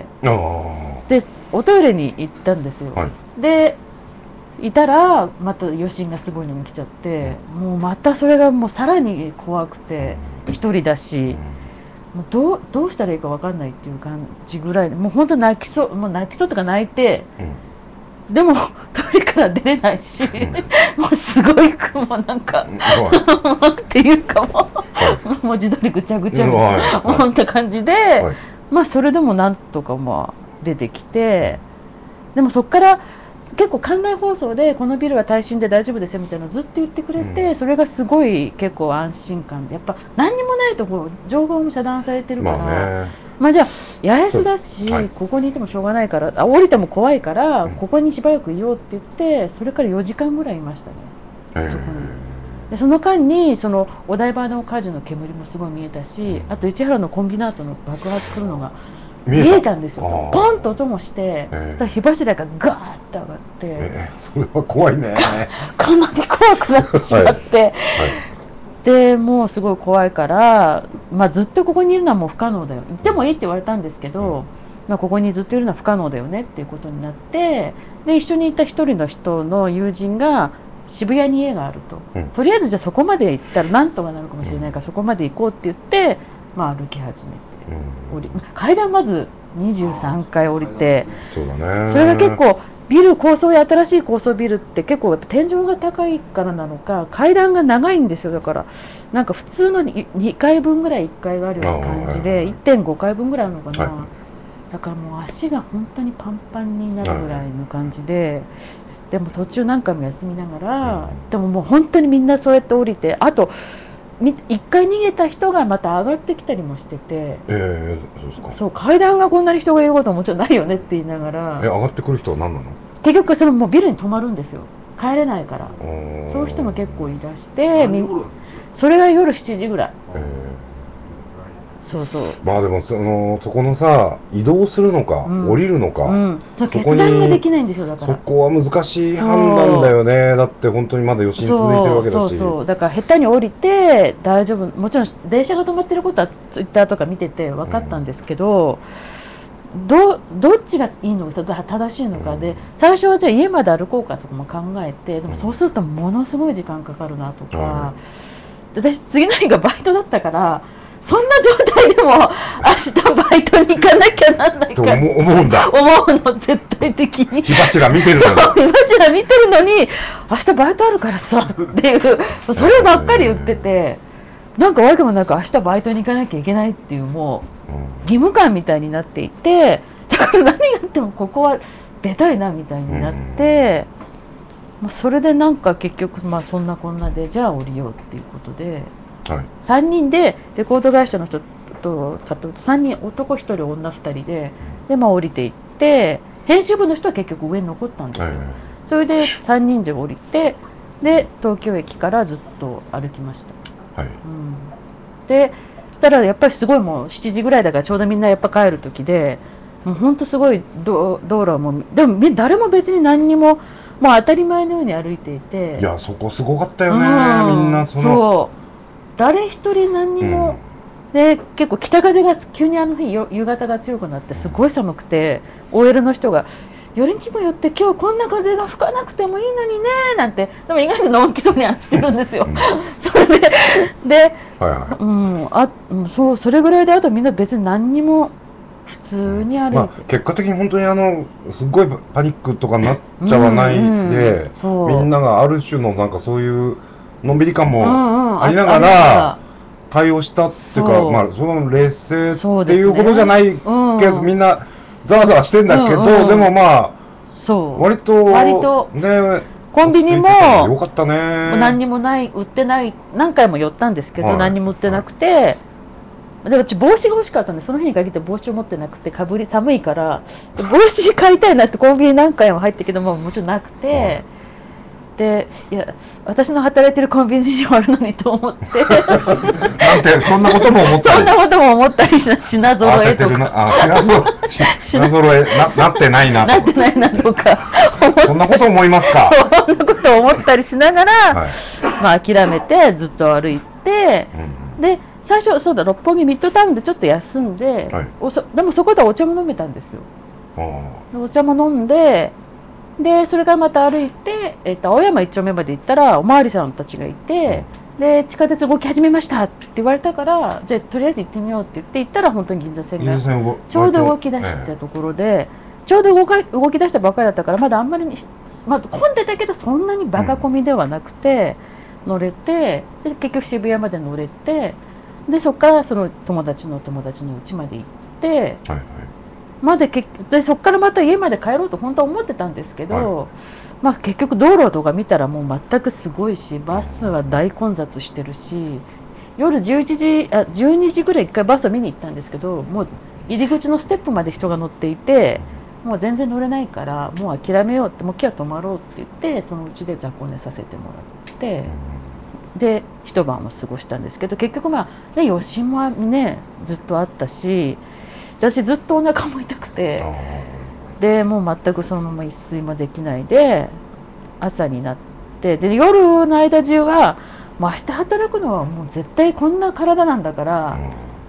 でおトイレに行ったんですよ。はい、でいたらまた余震がすごいのに来ちゃって、うん、もうまたそれがもうさらに怖くて、一人だし。うん、もうどう、どうしたらいいか分かんないっていう感じぐらいで、もう本当泣きそう、もう泣きそうとか泣いて、うん、でもトイレから出れないし、うん、もうすごいもうなんか、うん、っていうかもう、はい、もう自撮りぐちゃぐちゃみたいな、はい、こんな感じで、はい、まあそれでもなんとかまあ出てきて、でもそこから結構館内放送でこのビルは耐震で大丈夫ですよみたいなのをずっと言ってくれて、うん、それがすごい結構安心感で、やっぱ何にもないところ情報も遮断されてるから、まあ、まあじゃあ八重洲だし、はい、ここにいてもしょうがないから、あ降りても怖いから、うん、ここにしばらくいようって言って、それからよじかんぐらいいましたね、えー、そこに。でその間にそのお台場の火事の煙もすごい見えたし、あと市原のコンビナートの爆発するのが見えたんですよ。ポンと音もして、えー、火柱がガーッと上がって、 えー、それは怖いね。 かなり怖くなってしまって、はいはい、でもうすごい怖いから、まあ、ずっとここにいるのはもう不可能だよ、行ってもいいって言われたんですけど、 まあ、ここにずっといるのは不可能だよねっていうことになって、で一緒にいた一人の人の友人が渋谷に家があると、うん、とりあえずじゃあそこまで行ったらなんとかなるかもしれないから、うん、そこまで行こうって言って、まあ、歩き始めて、うん、降り階段まずにじゅうさんかい降りて、 そうだね、 それが結構ビル高層や新しい高層ビルって結構やっぱ天井が高いからなのか階段が長いんですよ。だからなんか普通のにかいぶんぐらいいっかいがあるような感じで いってんごかいぶんぐらいあるのかな、はい、だからもう足が本当にパンパンになるぐらいの感じで、でも途中何回も休みながら、うん、でももう本当にみんなそうやって降りて、あといっかい逃げた人がまた上がってきたりもしてて、 えー、そうですか。 そう階段がこんなに人がいることはもちろんないよねって言いながら、 え上がってくる人は何なの？ 結局そのもうビルに泊まるんですよ、帰れないから。そういう人も結構いらして、それが夜しちじぐらい、えー、そうそう。 まあでもそのそこのさ移動するのか、うん、降りるのか、うん、 そう決断ができないんですよ。だからそこは難しい判断だよね。だって本当にまだ余震続いてるわけだし、 そうそうそうだから下手に降りて大丈夫、もちろん電車が止まってることはツイッターとか見てて分かったんですけど、うん、ど, どっちがいいのか正しいのかで、うん、最初はじゃあ家まで歩こうかとかも考えて、でもそうするとものすごい時間かかるなとか、うん、私次の日がバイトだったからそんな状態でも明日バイトに行かなきゃなんないかと思うんだ思うの絶対的に。 火柱見てるのに火柱見てるのに明日バイトあるからさっていうそればっかり言ってて、なんかわけもなく明日バイトに行かなきゃいけないっていうもう義務感みたいになっていて、だから何があってもここは出たいなみたいになって、まあ、それでなんか結局まあそんなこんなでじゃあ降りようっていうことで。はい、さんにんでレコード会社の人とさんにん男ひとり女ふたりでで、まあ、降りていって、編集部の人は結局上に残ったんですよ、はい、それでさんにんで降りてで東京駅からずっと歩きました、はい、うん、でただやっぱりすごいもうしちじぐらいだからちょうどみんなやっぱ帰る時で、もうほんとすごい道路はもうでも誰も別に何にももう当たり前のように歩いていて、 いやそこすごかったよね、うん、みんなそのそう誰一人何にも、うん、で結構北風が急にあの日夕方が強くなってすごい寒くて、うん、オーエル の人がよりにもよって今日こんな風が吹かなくてもいいのにねなんて、でも意外とのんきそうにしてるんですよ、うん、それでで、はいはいうん、あそうそれぐらいで、あとみんな別に何にも普通に歩いて、まあ、 結果的に本当にあのすごいパニックとかなっちゃわないで、うんうん、みんながある種のなんかそういうのんびり感もありながら対応したっていうか、まあその劣勢っていうことじゃないけど、みんなざわざわしてんだけど、でもまあ割とねコンビニもよかったね。 何にもない売ってない、何回も寄ったんですけど何にも売ってなくて、でうち帽子が欲しかったんでその日に限って帽子を持ってなくて、かぶり寒いから帽子買いたいなってコンビニ何回も入ったけどももちろんなくて。でいや私の働いてるコンビニにもあるのにと思ってなんてそんなことも思ったりそんなことも思ったりしな品揃えとかあ品揃え品揃え な, なってないなとなってないなとかそんなこと思いますかそんなこと思ったりしながら、はい、まあ諦めてずっと歩いて、うん、で最初そうだ六本木ミッドタウンでちょっと休んで、はい、おそでもそこでお茶も飲めたんですよ。お茶も飲んででそれからまた歩いて、えー、と青山一丁目まで行ったらおまわりさんたちがいて、うん、で地下鉄動き始めましたって言われたから、じゃあとりあえず行ってみようって言って行ったら本当に銀座線がちょうど動き出したところで、えー、ちょうど動か動き出したばかりだったからまだあんまり、まあ、混んでたけどそんなにバカ混みではなくて、うん、乗れてで結局渋谷まで乗れて、でそこからその友達の友達の家まで行って。はいはいまで結でそこからまた家まで帰ろうと本当は思ってたんですけど、はい、まあ、結局道路とか見たらもう全くすごいしバスは大混雑してるし、夜じゅういちじあじゅうにじぐらいいっかいバスを見に行ったんですけど、もう入り口のステップまで人が乗っていてもう全然乗れないからもう諦めようって、もう今日は泊まろうって言ってそのうちで雑魚寝させてもらってで一晩を過ごしたんですけど、結局まあ、ね、余震もねずっとあったし私ずっとお腹も痛くて、でもう全くそのまま一睡もできないで朝になって、で夜の間中はもう明日働くのはもう絶対こんな体なんだから、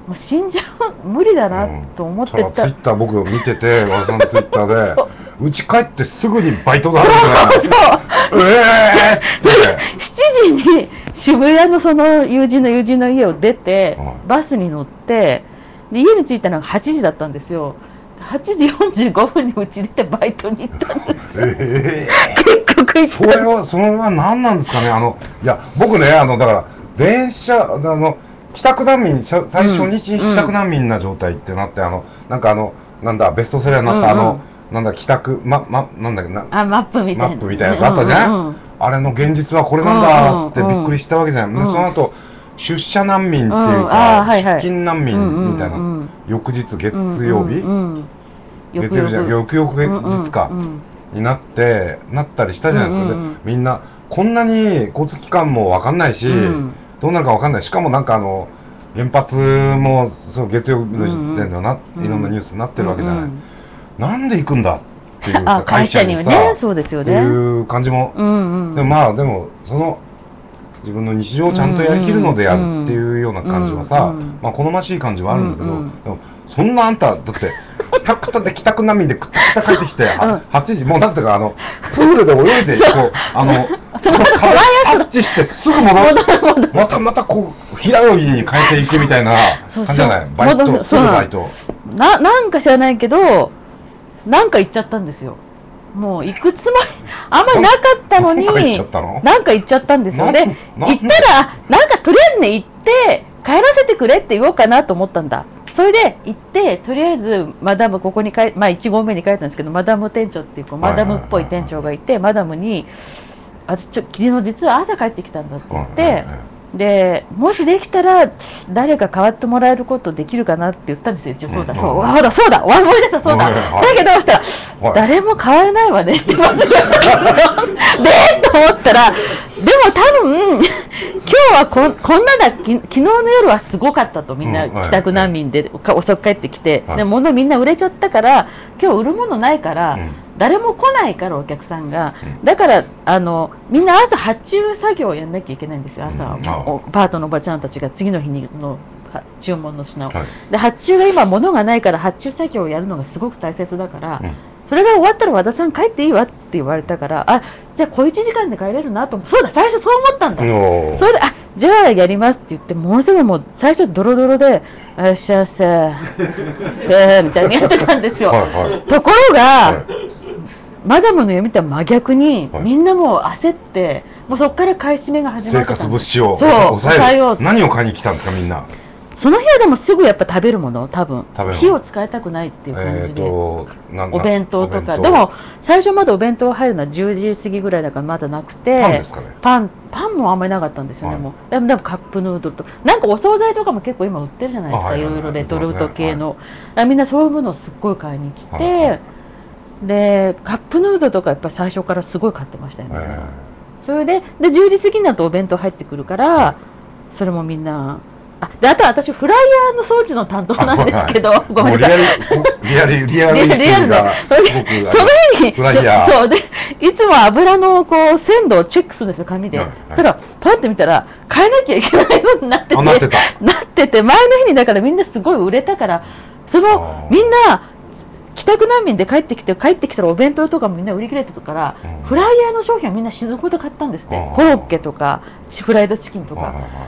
もう死んじゃう無理だなと思ってた、うん、 ツイッター僕見てて和田さんのツイッターでうち帰ってすぐにバイトだみたいなそうそうええー、しちじに渋谷のその友人の友人の家を出て、うん、バスに乗ってで家に着いたのがはちじだったんですよ。はちじよんじゅうごふんにうち出てバイトに行ったんです。えー、結構食いつそれはそれは何なんですかね。あのいや僕ねあのだから電車あの帰宅難民最初日帰宅難民な状態ってなって、うん、あのなんかあのなんだベストセラーになった、うんうん、あのなんだ帰宅ままなんだっけなあマップみたいなマップみたいなやつあったじゃん、うんうん、あれの現実はこれなんだってびっくりしたわけじゃない、うんうん、でその後出社難民っていうか、うんはいはい、出勤難民みたいな、うんうんうん、翌日月曜日、うんうんうん、月曜日じゃない翌々月か、うんうん、になってなったりしたじゃないですか、うんうん、でみんなこんなに交通機関も分かんないし、うんどうなるか分かんないしかもなんかあの原発もそう月曜日の時点ではな、うん、いろんなニュースになってるわけじゃない、うんうん、なんで行くんだっていうさ会社にさ、 ね、そうですよね、 っていう感じも、うんうん、でもまあでもその自分の日常をちゃんとやりきるのでやるっていうような感じはさ、うんうん、まあ好ましい感じはあるんだけど、うんうん、でもそんなあんただってくたくたで帰宅難民でくたくた帰ってきて、うん、はちじもうなんていうかあのプールで泳いでこうあのタッチしてすぐ戻るまたまたこう平泳ぎに変えていくみたいな感じじゃないバイトすぐバイトななんか知らないけどなんか行っちゃったんですよ。もう行くつもりあんまりなかったのになんか行っちゃったのなんか行っちゃったんですよ。で行ったらなんかとりあえずね行って帰らせてくれって言おうかなと思ったんだ。それで行ってとりあえずマダムここに帰まあいち号目に帰ったんですけどマダム店長っていうこうマダムっぽい店長がいてマダムに私ちょ昨日実は朝帰ってきたんだって言って、でもしできたら誰か代わってもらえることできるかなって言ったんですよ。そうだそう、そうだそうだ思い出したそうだ。だけどどうしたら誰も変われないわねってまずでと思ったらでも多分今日はここんなだき昨日の夜はすごかったとみんな帰宅難民で遅く帰ってきてで物みんな売れちゃったから今日売るものないから。誰も来ないからお客さんが、うん、だからあのみんな朝発注作業をやんなきゃいけないんですよ。朝、うん、パートのおばちゃんたちが次の日にの注文の品を、はい、で発注が今物がないから発注作業をやるのがすごく大切だから、うん、それが終わったら和田さん帰っていいわって言われたからあじゃあ小いちじかんで帰れるなとそうだ最初そう思ったんだ。それであじゃあやりますって言ってものすごいもう最初ドロドロで「いらっしゃいませ」えーみたいにやってたんですよ。はいはい、ところが、はいマダムの読みとは真逆に、はい、みんなもう焦ってもうそこから買い占めが始まってた。 生活物資を抑える何を買いに来たんですかみんな。 その日はでもすぐやっぱ食べるもの多分火を使いたくないっていう感じで、えー、お弁当とかでも最初まだお弁当入るのはじゅうじ過ぎぐらいだからまだなくてパンですかね。 パンパンもあんまりなかったんですよね、はい、もうでもでもカップヌードルとなんかお惣菜とかも結構今売ってるじゃないですか、はいはいはい、いろいろレトルト系の、はい、みんなそういうものをすっごい買いに来て、はいはいでカップヌードルとかやっぱ最初からすごい買ってましたよね、えー、それででじゅうじ過ぎになるとお弁当入ってくるから、はい、それもみんなあであとは私フライヤーの装置の担当なんですけど、はい、ごめんなさいリアルリアルリアルリアルでその日にフライヤーそうでいつも油のこう鮮度をチェックするんですよ紙で、はい、そしたらパッて見たら変えなきゃいけないようになっててなってたなってて前の日にだからみんなすごい売れたからそのみんな帰宅難民で帰ってきて帰ってきたらお弁当とかもみんな売り切れてたから、うん、フライヤーの商品はみんな死ぬほど買ったんですって、うん、コロッケとかフライドチキンとか、うん、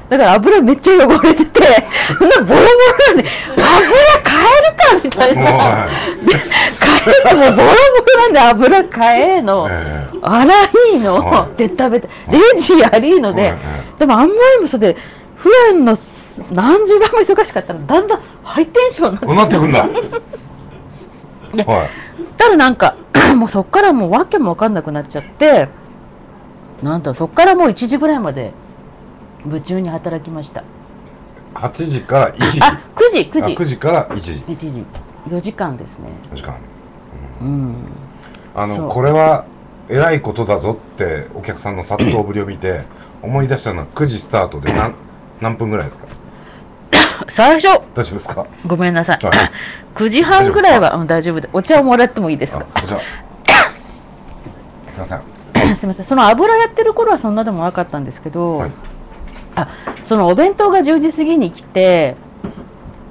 だから油めっちゃ汚れててそんなボロボロなんで油買えるかみたいな、うん、買えてもボロボロなんで油買えの、えー、洗いのベタベタレジやりので、うん、でもあんまりもそれで普段の何十倍も忙しかったらだんだんハイテンションになってくるんだで、はい、そしたらなんかもうそっからもう訳も分かんなくなっちゃってなんだそっからもういちじぐらいまで夢中に働きました。 はちじからいちじあくじくじくじからいちじいちじよじかんですね。 よじかん、うんうん、あのこれはえらいことだぞってお客さんの殺到ぶりを見て思い出したのはくじスタートで何何分ぐらいですか最初大丈夫ですかごめんなさい、はい、くじはんぐらいは大丈夫、うん、大丈夫でお茶をもらってもいいですか。 お茶すいませんすいませんその油やってる頃はそんなでもなかったんですけど、はい、あそのお弁当がじゅうじ過ぎに来て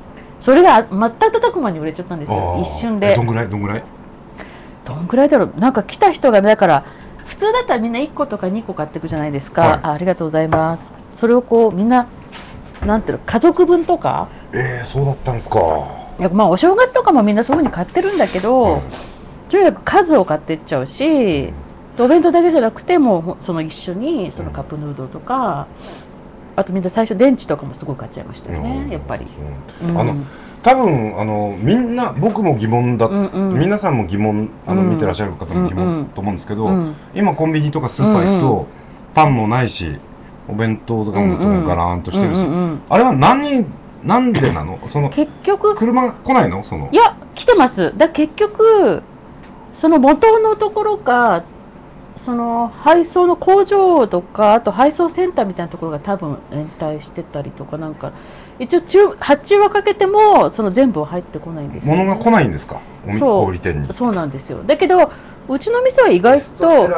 それが真っ只中間に売れちゃったんですよ、一瞬で。 どんぐらいどんぐらいどんぐらいだろう。なんか来た人がだから普通だったらみんないっことかにこ買っていくじゃないですか、はい、あ, ありがとうございます。それをこうみんななんていうの家族分とか、 えー、そうだったんですか。 いやまあお正月とかもみんなそういうふうに買ってるんだけど、うん、とにかく数を買っていっちゃうし、お弁当だけじゃなくてもその一緒にそのカップヌードルとか、あとみんな最初電池とかもすごい買っちゃいましたよね、うん、やっぱり。 うん、あの多分あのみんな僕も疑問だ、うんうん、皆さんも疑問あの、うん、見てらっしゃる方も疑問と思うんですけど、うん、今コンビニとかスーパー行くと、うんうん、パンもないしお弁当とかもガラーンとしてるし、うんうん、あれは何なんでなの？その結局車が来ないの？そのいや来てます。だ結局その元のところかその配送の工場とかあと配送センターみたいなところが多分延滞してたりとかなんか一応中発注はかけてもその全部は入ってこないんですよ、ね、 物が来ないんですか？ そう小売店に。 そうなんですよ。だけどうちの店は意外と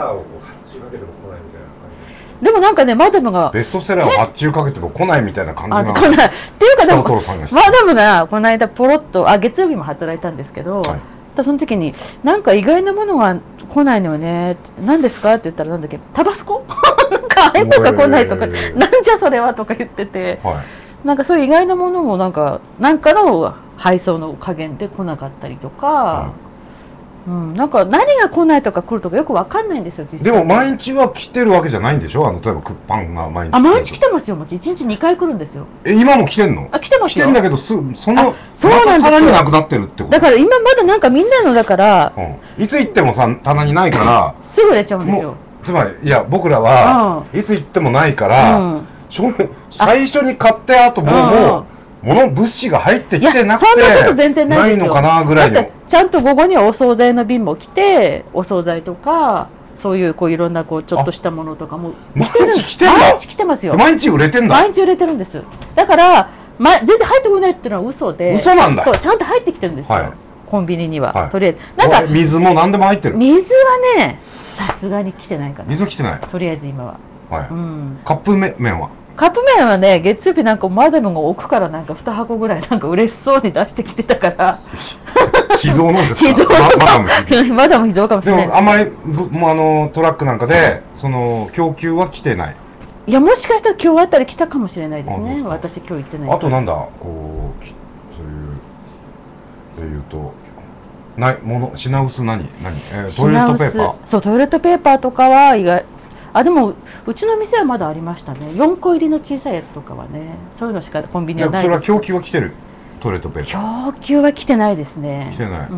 でもなんかねマダムがベストセラーを発注かけても来ないみたいな感じなの。 来ないっていうかでもマダムがこの間ポロッとあ月曜日も働いたんですけど、はい、その時になんか意外なものが来ないのよねって何ですかって言ったらなんだっけタバスコなんかああいうのが来ないとか、なんじゃそれはとか言ってて、はい、なんかそういう意外なものもなんかなんかの配送の加減で来なかったりとか、はい、うん、なんか何が来ないとか来るとかよくわかんないんですよ実際。 でも毎日は来てるわけじゃないんでしょ？あの例えばクッパンが毎日来てる。 あ毎日来てますよ。もちいちにちにかい来るんですよ。 え今も来てんの？ あ来てますよ。 来てんだけどすそのそうなんですよ。 さらになくなってるってこと。 だから今まだなんかみんなのだから、 うん、いつ行ってもさ棚にないからすぐ出ちゃうんですよ。 つまりいや僕らは、うん、いつ行ってもないから、うん、最初に買ってあともうもう物物資が入ってきてなくてそんなこと全然ないですよ。 ないのかなぐらいの。 だってちゃんと午後にはお惣菜の便も来てお惣菜とかそういうこういろんなこうちょっとしたものとかも毎日来てる。 毎日来てますよ。 毎日売れてんだ。 毎日売れてるんです。だから、ま、全然入ってこないっていうのは嘘で。 嘘なんだ。 そうちゃんと入ってきてるんですよ、はい、コンビニには、はい、とりあえずなんか水も何でも入ってる。 水はねさすがに来てないかな。 水来てない。 とりあえず今は、 はい、うん、カップ麺はカップ麺はね月曜日なんかマダムが置くからなんかにはこぐらいなんか嬉しそうに出してきてたから秘蔵なんですか？ 秘蔵マダム秘蔵かもしれないです。でもあんまりもうあのトラックなんかでその供給は来てない。 いやもしかしたら今日あたり来たかもしれないですね。私今日行ってない。 あとなんだこうそういうでいうとないもの品薄何何、えー、トイレットペーパー。 そうトイレットペーパーとかは意外あでもうちの店はまだありましたね。よんこ入りの小さいやつとかはねそういうのしかコンビニはないです。 それは供給は来てるトイレットペーパー。供給は来てないですね。 来てない、うん、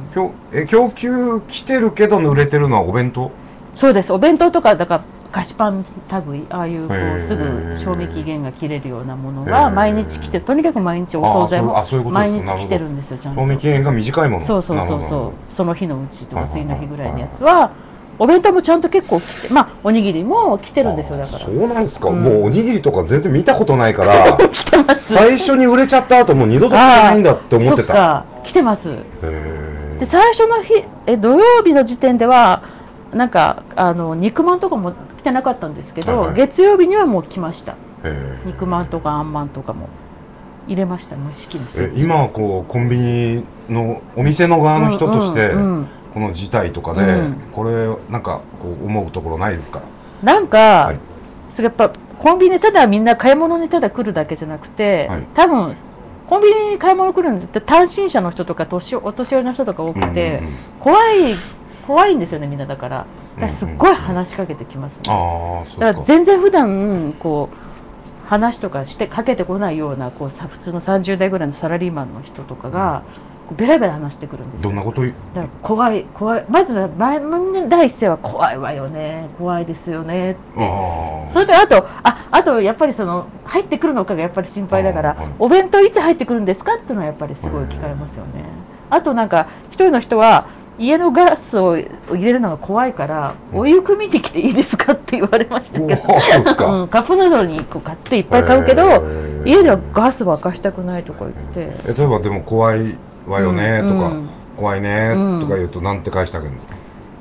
供え供給来てるけど売れてるのはお弁当。 そうですお弁当とかだから菓子パン類ああいうこうすぐ賞味期限が切れるようなものが毎日来てとにかく毎日お惣菜も毎日来てるんですよ。ちゃんと賞味期限が短いもの。 そうそうそうそうその日のうちとか次の日ぐらいのやつはお弁当もちゃんと結構来てまあおにぎりも来てるんですよ。だからそうなんですか、うん、もうおにぎりとか全然見たことないから来てます最初に売れちゃった後もう二度と来てないんだって思ってた。 そっか来てます。で最初の日え土曜日の時点ではなんかあの肉まんとかも来てなかったんですけど、はいはい、月曜日にはもう来ました。肉まんとかあんまんとかも入れました。無式にえ今こうコンビニのお店の側の人として、うんうんうんこの事態とかで、うん、これなんかこう思うところないですか？ なんか、はい、それやっぱコンビニただみんな買い物にただ来るだけじゃなくて、はい、多分コンビニに買い物来るのって単身者の人とか年お年寄りの人とか多くて、うんうんうん、怖い怖いんですよねみんな。だからだからすっごい話しかけてきますね、うんうん、だから全然普段こう話とかしてかけてこないようなこうさ普通のさんじゅうだいぐらいのサラリーマンの人とかが、うん、ベラベラ話してくるんですよ。 どんなこと言う？ だから怖い怖いまずは第一声は怖いわよね怖いですよねって。それとあとああとやっぱりその入ってくるのかがやっぱり心配だから、はい、お弁当いつ入ってくるんですかっていうのはやっぱりすごい聞かれますよね。あとなんか一人の人は家のガスを入れるのが怖いからお湯汲みに来ていいですかって言われましたけど、うん、カップヌードルにこう買っていっぱい買うけど家ではガス沸かしたくないとか言って、 え例えばでも怖いわよねとか、うん、怖いねとか言うとなんて返してあげるんですか？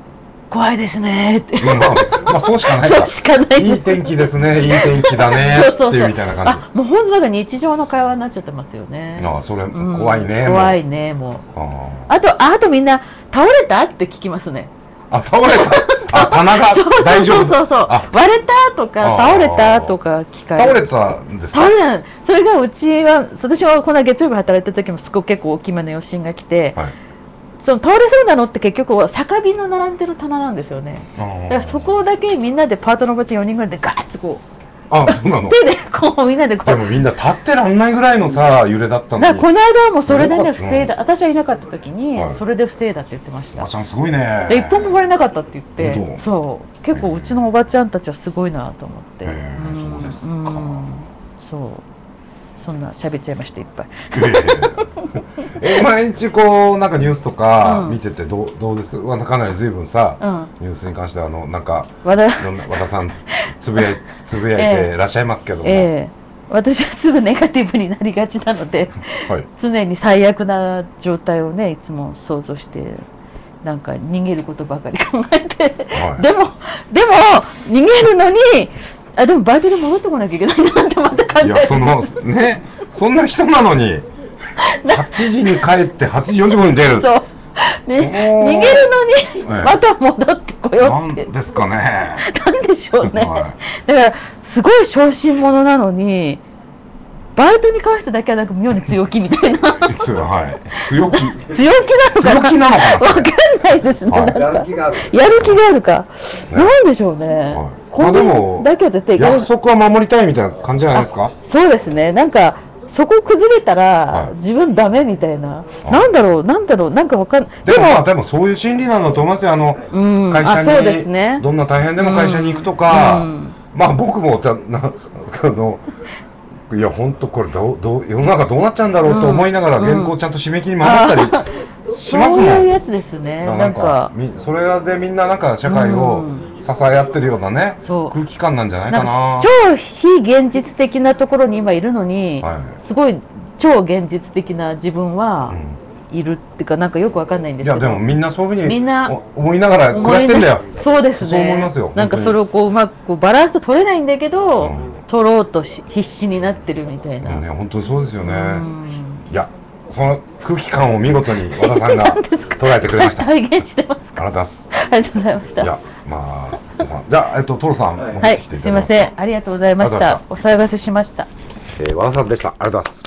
怖いですねって、 まあ、まあそうしかないか。 しかない。 いい天気ですね、いい天気だねっていうみたいな感じ。 あ、もう本当だから日常の会話になっちゃってますよね。 ああ、それ怖いね。 怖いね、もう。あとあとみんな倒れたって聞きますね。 あ、倒れた。あ、棚が大丈夫。 そうそうそう。割れたとか倒れたとか聞かれる。 倒れたんですか。 倒れない。それがうちは、私はこの月曜日働いた時もすごく結構大きめの余震が来て、はい、その倒れそうなのって結局酒瓶の並んでる棚なんですよね。だからそこだけみんなでパートのおばちゃんよにんぐらいでガーッとこう。 あ、そうなの。 手でこうみんなでこう。 でもみんな立ってらんないぐらいのさ揺れだったのに。 だからこの間もそれでね防いだ。私はいなかった時にそれで防いだって言ってました。 おばちゃんすごいね。 で一本も割れなかったって言って、そう結構うちのおばちゃんたちはすごいなと思って。 そうですか。 そう。そんな喋っちゃいましたいっぱい。 え、毎日こうなんかニュースとか見ててどうどうです？かなり随分さ、ニュースに関してはあのなんか和田さんつぶやつぶやいていらっしゃいますけども、 私はすぐネガティブになりがちなので、常に最悪な状態をねいつも想像してなんか逃げることばかり考えて、でもでも逃げるのに。あ、でもバイトで戻ってこなきゃいけないなってまた考えて。いや、 そのね、そんな人なのにはちじに帰ってはちじよんじゅうごふんに出る。 そうね、逃げるのにまた戻ってこようって。 なんですかね。 なんでしょうね。だからすごい小心者なのにバイトに関してだけはなんか妙に強気みたいな。 はい。強気。 強気なのかな。 強気なのかな。 わかんないですね。やる気がある。やる気があるか。なんでしょうね。 まあでも約束は守りたいみたいな感じじゃないですか。 そうですね。なんかそこ崩れたら自分ダメみたいな。なんだろうなんだろうなんかわかん。 でもまあでもそういう心理なのと思いますよ。あの会社にどんな大変でも会社に行くとか。まあ僕もじゃなあの。いや本当これどうどう世の中どうなっちゃうんだろうと思いながら原稿ちゃんと締め切り守ったりしますもん。 そういうやつですね。なんかそれでみんななんか社会を支え合ってるようなね空気感なんじゃないかな。 超非現実的なところに今いるのに、すごい超現実的な自分はいるっていうかなんかよくわかんないんですけど。 いやでもみんなそういうふうに思いながら暮らしてんだよ。 そうですね。 そう思いますよ。 なんかそれをこううまくバランス取れないんだけど。取ろうとし必死になってるみたいな。 ね、本当にそうですよね。いや、その空気感を見事に和田さんが捉えてくれました。 再現してますか。 ありがとうございます。 ありがとうございました。 いや、まあ、じゃあ、えっと、トロさん、持ってきていただきます。 すみません、ありがとうございました。お騒がせしました。 えー、和田さんでした。ありがとうございます。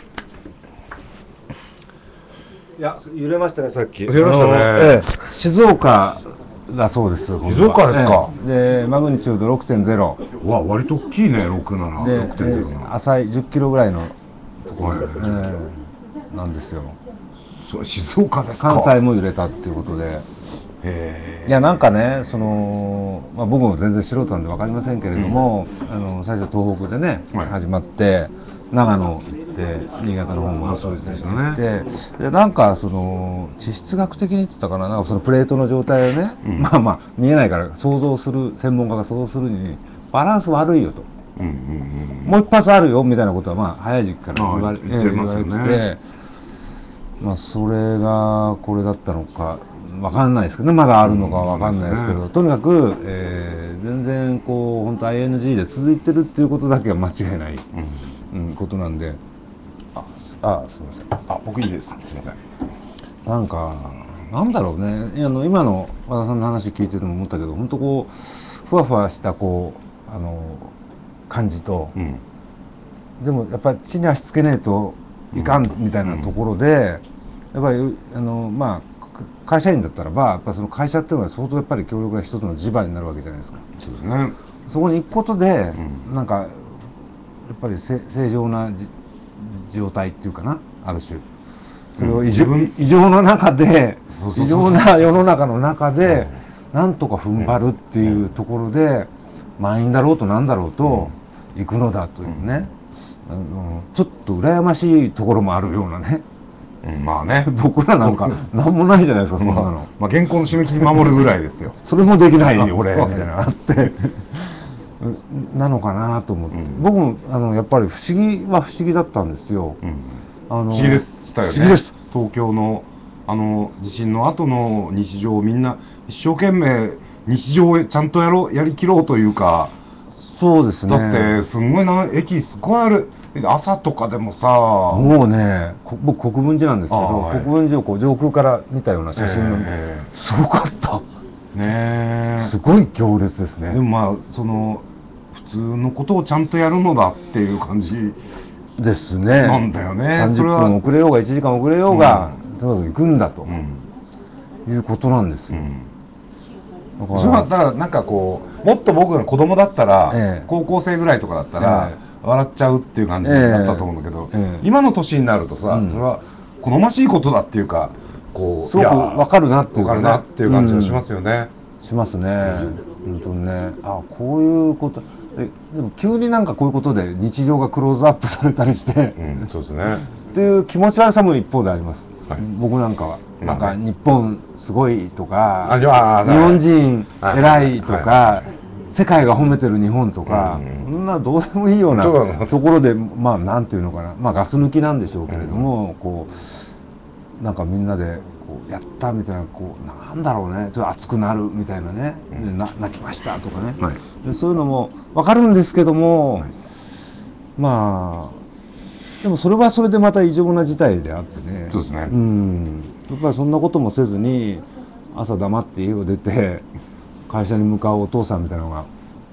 いや、揺れましたね、さっき。 揺れましたね。 ええ、静岡。だそうです。 静岡ですか。 で、マグニチュード ろくてんゼロ。 わ、割と大きいね、ろくなな。 で、浅いじゅっキロぐらいのところなんですよ。 静岡ですか。 関西も揺れたっていうことで。いや、なんかね、その、まあ、僕も全然素人なんで分かりませんけれども、あの最初東北でね、始まって。長野行って新潟の方もそうですね。でなんかその地質学的に言ってたかな、なんかそのプレートの状態をね、うん、まあまあ見えないから想像する専門家が想像するにバランス悪いよと、もう一発あるよみたいなことはまあ早い時期から言われ、言われてて、まあそれがこれだったのかわかんないですけどね、まだあるのかわかんないですけど、うん、とにかく、えー、全然こう本当 アイエヌジー で続いてるっていうことだけは間違いない。うんうん、ことなんで、あ、あ、すみません。 あ、僕いいです。すみません。 なんか、なんだろうね、あの今の和田さんの話聞いてても思ったけど、本当こうふわふわしたこうあの感じと、うん、でもやっぱり地に足つけねえといかんみたいなところで、うん、やっぱりあのまあ会社員だったらば、やっぱその会社っていうのは相当やっぱり協力が一つの地場になるわけじゃないですか。 そうですね。 そこに行くことで、うん、なんか。やっぱり正常な状態っていうかな、ある種それを異常、うん、異常の中で異常な世の中の中でなんとか踏ん張るっていうところで満員だろうとなんだろうと行くのだというね、あのちょっと羨ましいところもあるようなね、 うん、まあね僕らなんか何もないじゃないですか、そんなの、まあ、 まあ原稿の締め切り守るぐらいですよ。 それもできないよ俺みたいなのがあってなのかなと思って、うん、僕もあのやっぱり不思議は不思議だったんですよ。うん、 あの不思議でしたよね。不思議です。東京のあの地震の後の日常をみんな一生懸命日常をちゃんとやろうやりきろうというか。 そうですね。 だってすんごいな、駅すごいある。朝とかでもさ、 もうね、僕国分寺なんですけど、はい、国分寺をこう上空から見たような写真が、えー、すごかったね。すごい行列ですね。 でもまあその普通のことをちゃんとやるのだっていう感じですね。 なんだよね。 さんじゅっぷん遅れようがいちじかん遅れようが、うん、とにかく行くんだと、うん、いうことなんですよ。 うん、だからそれはだからなんかこうもっと僕が子供だったら、ええ、高校生ぐらいとかだったら、ええ、笑っちゃうっていう感じだったと思うんだけど、えーえー、今の年になるとさ、うん、それは好ましいことだっていうか、こうすごく分かるなっていうか、ね、 分かるなっていう感じがしますよね。 うん、しますね。本当にね。あ、こういうことで、でも急になんかこういうことで日常がクローズアップされたりして、 うん、そうですね。 っていう気持ち悪さも一方であります。はい、僕なんかは、なんか日本すごいとか、日本人偉いとか。世界が褒めてる日本とか、うん、そんなどうでもいいようなところで、まあなんていうのかな、まあガス抜きなんでしょうけれども、うん、こうなんかみんなでこうやったみたいな、こうなんだろうね、ちょっと熱くなるみたいなね、うん、でな泣きましたとかね、はい、でそういうのも分かるんですけども、はい、まあでもそれはそれでまた異常な事態であってね。 そうですね。 うん、やっぱりそんなこともせずに朝黙って家を出て会社に向かうお父さんみたいなのが、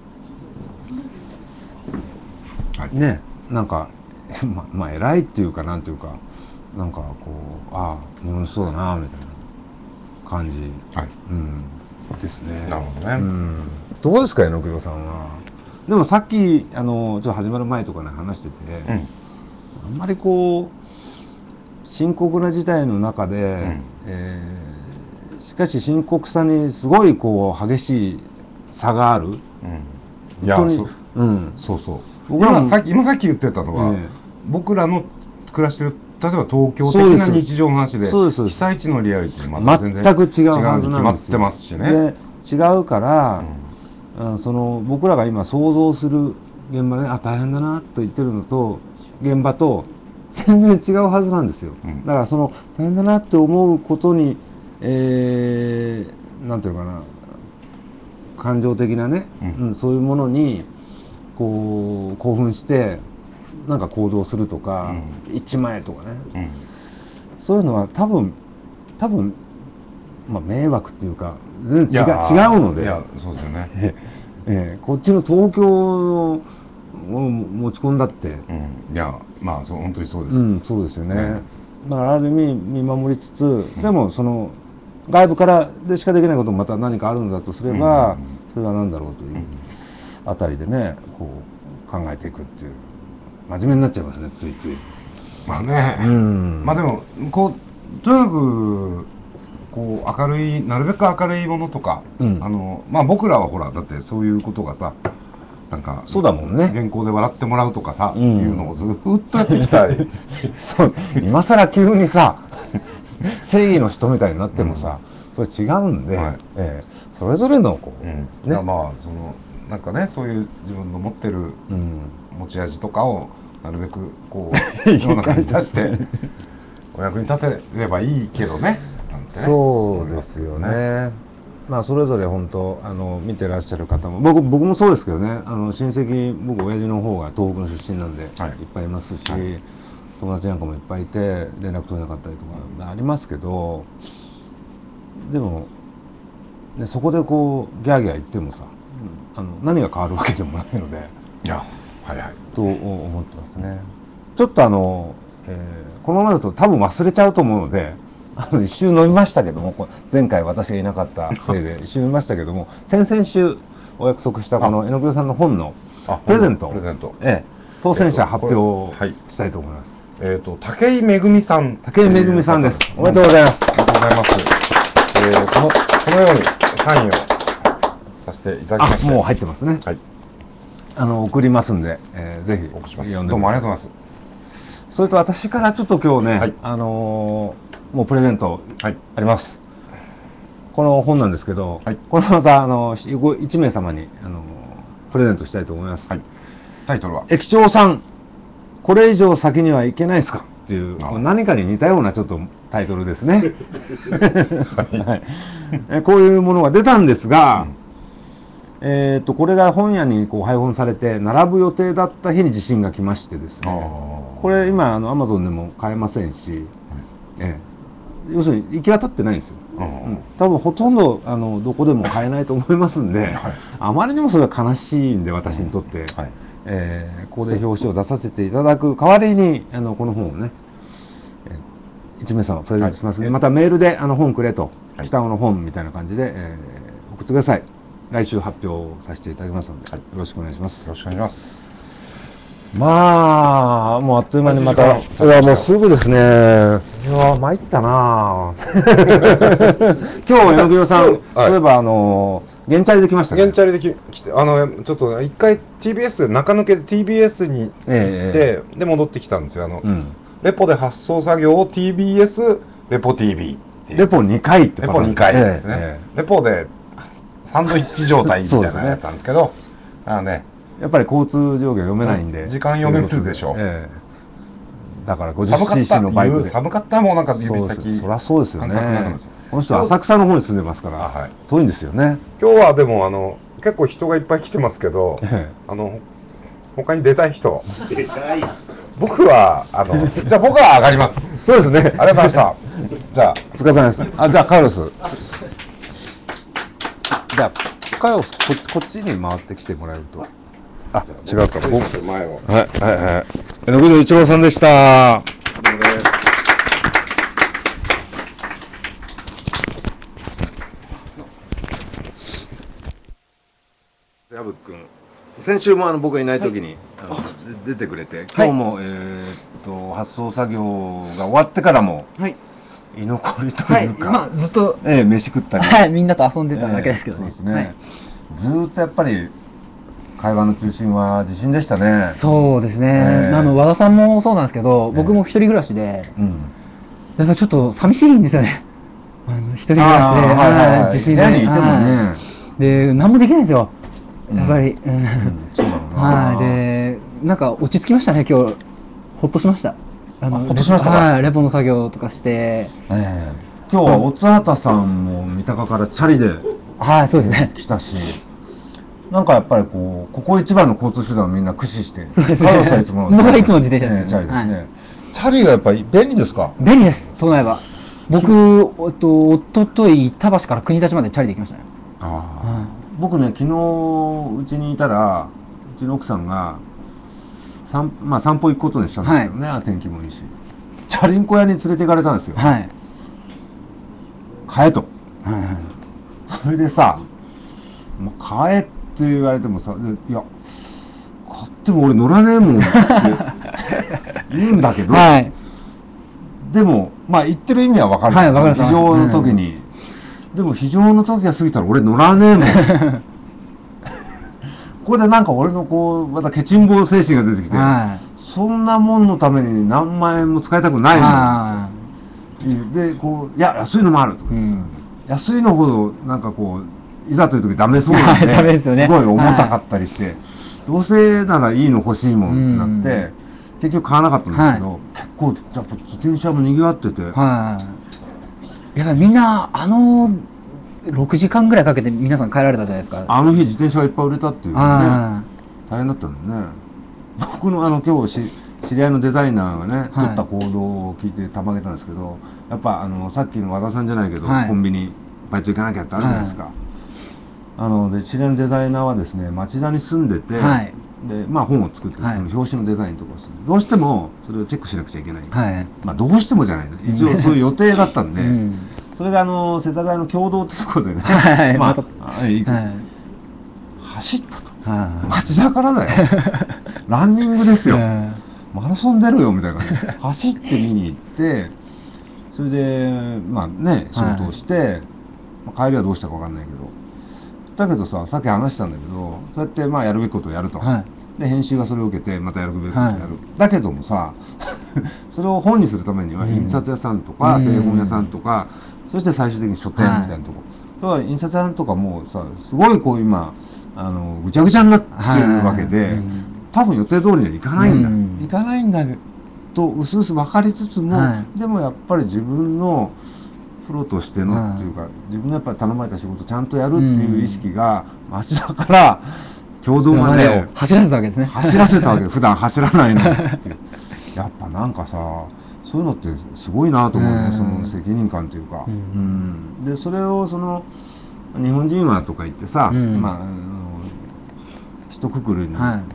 はい、ね、なんかままあ偉いっていうかなんていうか、なんかこう、ああ日本の人だなみたいな感じ、はい、うん、ですね。 なるほどね。うん、 どうですか榎木さんは。でもさっきあのちょっと始まる前とかね話してて、うん、あんまりこう深刻な事態の中で、うん、えーしかし深刻さにすごいこう激しい差がある。うん、 いや、そ、うん、そうそう。僕らさっき今さっき言ってたのは、えー、僕らの暮らしてる例えば東京的な日常の話で、被災地のリアリティまた全然全く違うはずなんですよ。 決まってますしね。 で違うから、うん、その僕らが今想像する現場で、あ大変だなと言ってるのと現場と全然違うはずなんですよ。うん、だからその大変だなって思うことにえー、なんていうのかな、感情的なね、うんうん、そういうものにこう興奮してなんか行動するとか、うん、一枚とかね、うん、そういうのは多分多分、まあ、迷惑っていうか全然違う、違うので、 いやそうですよねえー、こっちの東京を持ち込んだって、うん、 いやまあそう本当にそうです、 うん、そうですよね。ね、だからある意味見守りつつ、うん、でもその外部からでしかできないこともまた何かあるのだとすれば、うん、それは何だろうというあたりでね、こう考えていくっていう、真面目になっちゃいますね、ついつい。 まあね、うん、まあでもこうとにかくこう明るい、なるべく明るいものとか、うん、あのまあ僕らはほらだってそういうことがさ、なんかそうだもんね、 原稿で笑ってもらうとかさ、うん、いうのをずっとやってきたいそう今更急にさ正義の人みたいになってもさ、うん、それ違うんで、はい、えー、それぞれのこう、うん、 ね、まあそのなんかね、そういう自分の持ってる持ち味とかをなるべくこう世の中に出してお役に立てればいいけどね。なんてね、 そうですよね。まあそれぞれ本当あの見てらっしゃる方も、僕僕もそうですけどね、あの親戚、僕親父の方が東北の出身なんで、はい、いっぱいいますし、はい、友達なんかもいっぱいいて連絡取れなかったりとかありますけど、でも、ね、そこでこうギャーギャー言ってもさ、あの何が変わるわけでもないので、 いや、はいはい、 と思ってますね。ちょっとあの、えー、このままだと多分忘れちゃうと思うので、あの一周飲みましたけども、前回私がいなかったせいで一周飲みましたけども、先々週お約束したこの榎木さんの本のプレゼント、 プレゼント、 ええ、当選者発表したいと思います。 えっと武井めぐみさん、 武井めぐみさんです。おめでとうございます。 ありがとうございます。えー、このこのようにサインをさせていただきました。 もう入ってますね。はい。あの送りますんで、えー、ぜひお送りします。どうもありがとうございます。 それと私からちょっと今日ね、はい、あのー、もうプレゼントあります。はい、この本なんですけど、はい、これまたあのいち名様にあのプレゼントしたいと思います。はい、 タイトルは駅長さん、これ以上先には行けないですかっていう、何かに似たようなちょっとタイトルですね。はい、こういうものが出たんですが、 えー、とこれが本屋にこう配本されて並ぶ予定だった日に地震が来ましてですね、これ今あのアマゾンでも買えませんし、うんええ、要するに行き渡ってないんですよ、うん、多分ほとんどあのどこでも買えないと思いますんで、はい、あまりにもそれは悲しいんで私にとって、うんはいえー、ここで表紙を出させていただく代わりにあのこの本をね、えー、いち名様プレゼントしますので、はい、またメールであの本くれと、はい、北尾の本みたいな感じで、えー、送ってください。来週発表させていただきますので、はい、よろしくお願いします。 よろしくお願いします。 まあもうあっという間にまた、いやもうすぐですね。いや参ったな。今日榎木さん、はい、例えばあの原チャリで来ましたね。 原チャリでき来てあのちょっと一回 ティービーエス 中抜けで ティービーエス に行って、えー、で戻ってきたんですよ。あの、うん、レポで発送作業を ティービーエス レポ ティービー っていう。 レポにかいってレポにかいですね。えーえー、レポでサンドイッチ状態みたいなやつなんですけど、ね、あね、 やっぱり交通状況読めないんで、 うん、時間読めるでしょう、 ええ、だから ごじゅっシーシー のバイクで寒かったもんなんか指先そ, そりゃそうですよね。この人は浅草の方に住んでますから、はい、遠いんですよね。 今日はでもあの結構人がいっぱい来てますけど、ええ、あの他に出たい人出たい僕はあのじゃあ僕は上がりますそうですね、ありがとうございました。じゃあお疲れ様です。あ、じゃあカルロスじゃあかよこ, こっちに回ってきてもらえると。あ、違うか。僕前を。はいはいはい。榎木戸一郎さんでした。矢吹君、先週もあの僕がいない時に、はい、出てくれて、今日も、はい、えー、っと発送作業が終わってからも。はい。居残りというか、 はい、まあずっと、 ええ、飯食ったり、 はい、みんなと遊んでただけですけどね。 えー、そうですね、はい、ずっとやっぱり会話の中心は地震でしたね。 そうですね、えー、あの和田さんもそうなんですけど、僕も一人暮らしで、えーうん、やっぱちょっと寂しいんですよね。あの一人暮らしで、はいはいはい、地震で部屋にいてもね、 で何もできないんですよやっぱり、うんうん、そうだろうな。はい、でなんか落ち着きましたね今日。ほっとしました。 あのほっとしましたか。 はい、レポの作業とかして、えー、今日はおつはたさんも三鷹からチャリではいそうですね来たし、なんかやっぱりこうここ一番の交通手段をみんな駆使して、 そうですね、 カロスはいつも僕はいつも自転車です、ね、 チャリですね、はい、チャリがやっぱり便利ですか。 便利です。都内は僕おとおととい板橋から国立までチャリで行きましたね。あ、 はい、僕ね昨日うちにいたらうちの奥さんが散, まあ、散歩行くことにしたんですけどね、はい、天気もいいしチャリンコ屋に連れて行かれたんですよ、はい、買えと、はいはい、それでさ、まあ、買えって言われてもさ、いや買っても俺乗らねえもんって言うんだけど、はい、でもまあ言ってる意味は分かる、はい、分かる。非常の時に、うん、でも非常の時が過ぎたら俺乗らねえもんここでなんか俺のこうまたケチンボ精神が出てきて、はい、そんなもんのために何万円も使いたくないので、こういや安いのもあるとか言ってさ、うん、安いのほどなんかこういざという時ダメそうなんで、ね、すごい重たかったりして、はい、どうせならいいの欲しいもんってなって、うん、結局買わなかったんですけど、はい、結構やっぱ自転車も賑わってて、はい、 やっぱりみんなあのろくじかんぐらいかけて皆さん帰られたじゃないですか。 あの日自転車がいっぱい売れたっていうね、大変だったんだよね。僕のあの今日し知り合いのデザイナーがね、はい、取った行動を聞いてたまげたんですけど、やっぱあのさっきの和田さんじゃないけど、はい、コンビニバイト行かなきゃってあるじゃないですか、はい、あので知り合いのデザイナーはですね町田に住んでて、はい、でまあ本を作って、はい、その表紙のデザインとかをする、どうしてもそれをチェックしなくちゃいけない、はい、まあどうしてもじゃないの、一応そういう予定だったんで、うん、それがあの世田谷の共同ってところでね、はい、まあ、はい、走ったと、はい、町田からだよランニングですよ、マラソン出るよみたいな感じで走って見に行って、それでまあね仕事をして、はい、まあ、帰りはどうしたか分かんないけど、だけどさ、さっき話したんだけど、そうやってまあやるべきことをやると、はい、で編集がそれを受けてまたやるべきことをやる、はい、だけどもさそれを本にするためには印刷屋さんとか、うん、製本屋さんとか、うん、そして最終的に書店みたいなところ、はい、だから印刷屋さんとかもさすごいこう今あのぐちゃぐちゃになってるわけで、はい、うん、多分予定通りにはいかないんだ、うん、いかないんだとうすうす分かりつつも、はい、でもやっぱり自分のプロとしてのっていうか、自分のやっぱり頼まれた仕事ちゃんとやるっていう意識が町田から共同まで走らせたわけですね。 走らせたわけで普段走らないのってやっぱなんかさそういうのってすごいなと思うね、その責任感というか、うん、でそれをその日本人はとか言ってさ、うん、まああの一括りに、はい、あの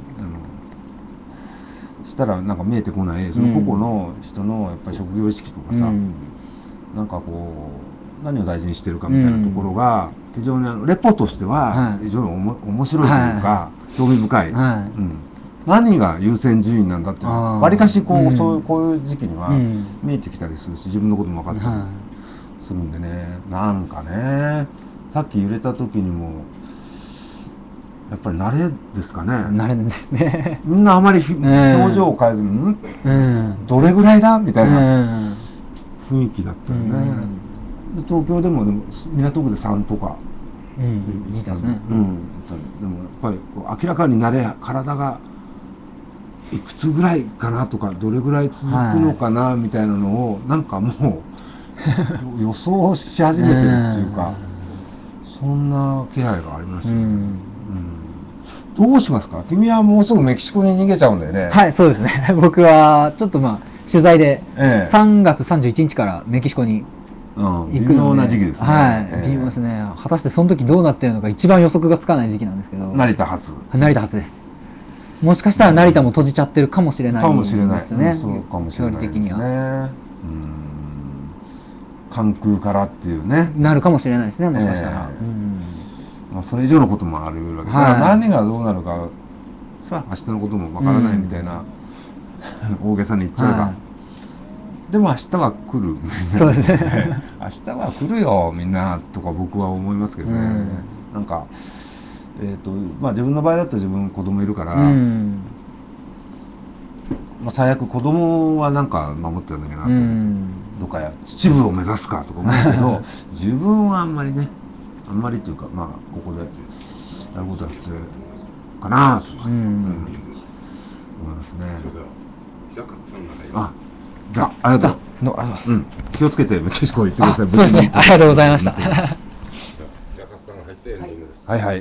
したらなんか見えてこないその個々の人のやっぱり職業意識とかさ、うん、なんかこう何を大事にしてるかみたいなところが非常にあのレポとしては非常におも面白いというか、はい、興味深い、はい、うん、何が優先順位なんだっていうのはわりかしこう、うん、そうこういう時期には見えてきたりするし自分のことも分かったりするんでね、なんかねさっき揺れた時にもやっぱり慣れですかね。 慣れですね。 みんなあまり表情を変えずに、うんうん、どれぐらいだみたいな雰囲気だったよね。うん、で東京でもでも港区でさんとか言ってた、うんね、うん、でもやっぱりこう明らかに慣れ体がいくつぐらいかなとかどれぐらい続くのかなみたいなのをなんかもう予想し始めてるっていうかそんな気配がありますよね。うんうん、どうしますか？君はもうすぐメキシコに逃げちゃうんだよね。 はい、そうですね。僕はちょっとまあ取材でさんがつさんじゅういちにちからメキシコに行くので、微妙な時期ですね。 はい、微妙ですね。果たしてその時どうなってるのか一番予測がつかない時期なんですけど。 成田発。 成田発です。もしかしたら成田も閉じちゃってるかもしれないですね。 かもしれない。そうかもしれないですね。距離的には。うん。関空からっていうね。 なるかもしれないですね。もしかしたら。 えーうんまあ、それ以上のこともあるわけで、はい、何がどうなるかさ明日のこともわからないみたいな、うん、大げさに言っちゃえば、はい、でも明日は来るそうですね明日は来るよみんなとか僕は思いますけどね、うん、なんか、えーとまあ、自分の場合だったら自分子供いるから、うんまあ、最悪子供はなんか守ってるんだけどなと思って、うん、どっかや秩父を目指すかとか思うけど自分はあんまりねあんまりっていうかまあここでやることは必要かなと、うんうん、思いますね。 平勝さんがいます。 じゃあありがとう。ありがとうございます。うん、気をつけてメキシコ行ってください。 そうですね。ありがとうございました。 平勝さんが入ってエンディングです。 はいはい。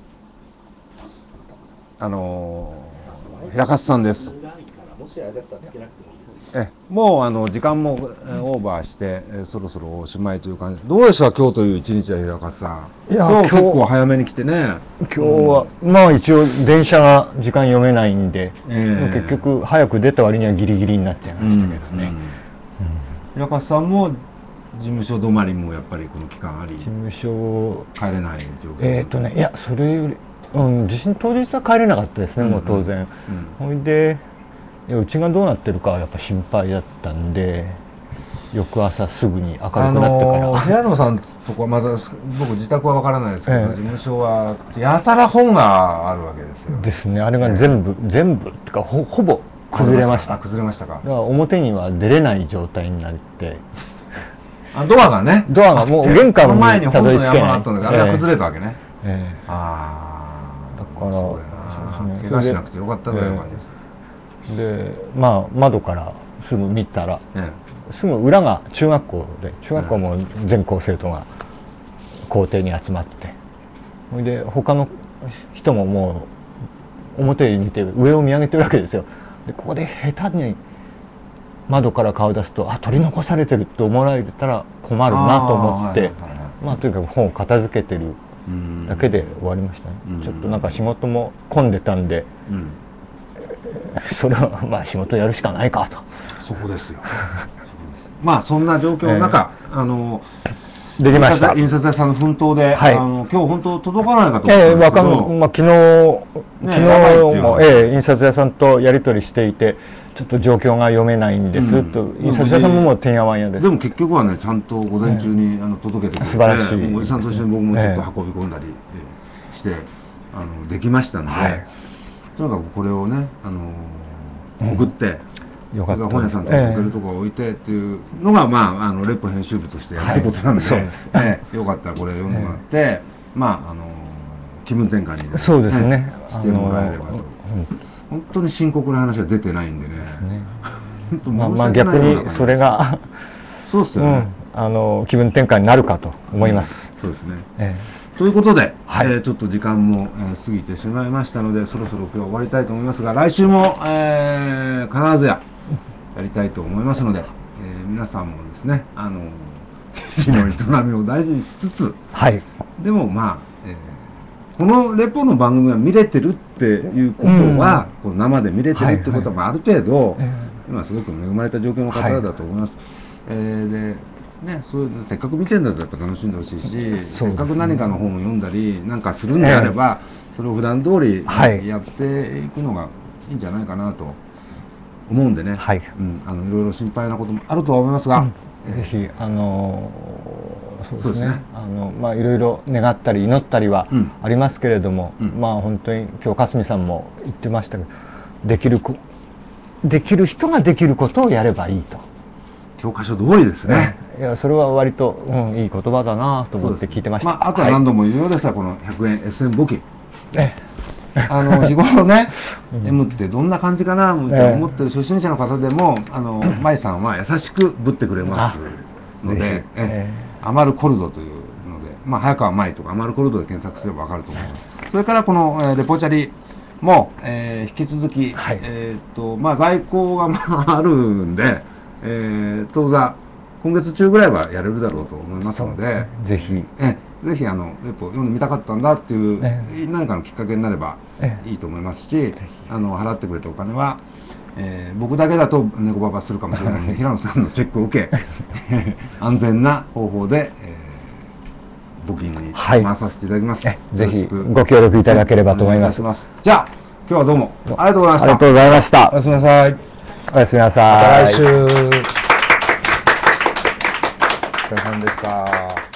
あのー、平勝さんです。もしあれだったらつけなくてもいいです。えもうあの時間もオーバーして、えそろそろおしまいという感じ。どうでした今日という一日は平勝さん。いや今日結構早めに来てね。 今日は、うん、まあ一応電車が時間読めないんで、えー、結局早く出た割にはギリギリになっちゃいましたけどね。うんうんうん、 平勝さんも事務所止まりもやっぱりこの期間あり。 事務所帰れない状況。 えっとねいやそれより、うん、地震当日は帰れなかったですね、うんうん、もう当然。ほ、うん、いで。うちがどうなってるかはやっぱ心配だったんで翌朝すぐに明るくなってから、あのー、平野さんとかまだ僕自宅は分からないですけど、ええ、事務所はやたら本があるわけですよ。 ですね。あれが全部、ええ、全部ってか ほ, ほぼ崩れました。 崩れましたか。だから表には出れない状態になってあドアがねドアがもう玄関にたどり着けない。 前に本の山があったのであれが崩れたわけね、ええ、 ああだからそうだよな、怪我しなくてよかったぐらいの感じです。 でまあ窓からすぐ見たら、ええ、すぐ裏が中学校で中学校も全校生徒が校庭に集まってそれで他の人ももう表に見て上を見上げてるわけですよ。でここで下手に窓から顔を出すとあ取り残されてるって思われたら困るなと思って、まあとにかく本を片付けてるだけで終わりましたね。ちょっとなんか仕事も混んでたんで、うん、それはまあ仕事やるしかないかと。 そこですよまあそんな状況の中、えー、あのできました印刷屋さんの奮闘で、はい、あの今日本当届かないかと思ったんですけど、 えーわかんまあ、昨日、ね、昨日も、えー、印刷屋さんとやり取りしていてちょっと状況が読めないんです、うん、と印刷屋さんももうてんやわんやです。 でも結局はねちゃんと午前中に、えー、あの届けてくれて、 素晴らしいおじさんと一緒に僕もちょっと運び込んだりして、えー、あのできましたので、はい、とにかくこれをね、あのー、送って、うん、よかった本屋さんとか置けるところ置いてっていうのが、えー、まああのレポ編集部としてやることなんで、はいえー、よかったらこれ読んでもらって、えー、まああのー、気分転換に、ね、 そうですね、 してもらえればと、あのー、本当に深刻な話が出てないんでね。 まあまあ逆にそれがそうっすよね。 あの気分転換になるかと思います。 うん、そうですね、えー、ということで、はい、えー、ちょっと時間も、えー、過ぎてしまいましたのでそろそろ今日は終わりたいと思いますが、来週も、えー、必ずややりたいと思いますので、えー、皆さんもですね、あの日の営みを大事にしつつ、はい、でもまあ、えー、このレポの番組が見れてるっていうことは、うん、こう生で見れてるってことは、ある程度、はいはい、今すごく恵まれた状況の方だと思います。はい、えー、でね、そういうせっかく見てんだったら楽しんでほしいし、ね、せっかく何かの本を読んだりなんかするんであれば、えー、それを普段通りやっていくのがいいんじゃないかなと思うんでね、はい、うん、あのいろいろ心配なこともあるとは思いますが、 うん、ぜひあのー、そうですね、あのまあいろいろ願ったり祈ったりはありますけれども、うん、まあ本当に今日かすみさんも言ってましたけど、できるこできる人ができることをやればいいと。 教科書通りですね。 いやそれは割と、うん、いい言葉だなと思って聞いてました。 まあ、あとは何度も言うようですが、はい、このひゃくえん エスエム 募金。えあの日頃ね、うん、M ってどんな感じかなと思ってる初心者の方でも、あの舞さんは優しくぶってくれますので、えアマルコルドというので、まあ、早川舞とかアマルコルドで検索すれば分かると思います。それからこの、えー、レポチャリも、えー、引き続き、はい、えっとまあ在庫がまああるんで、えー、当座今月中ぐらいはやれるだろうと思いますので、でね、 ぜひえぜひあのレポ読んでみたかったんだっていう、ええ、何かのきっかけになればいいと思いますし、え、あの払ってくれたお金は、えー、僕だけだと猫ババするかもしれないので平野さんのチェックを受け安全な方法で、えー、募金に回させていただきます、 はい、ぜひご協力いただければと思います。 じゃあ今日はどうもありがとうございました。 ありがとうございました。 おやすみなさい。 おやすみなさい。 また来週。お疲れ様でした。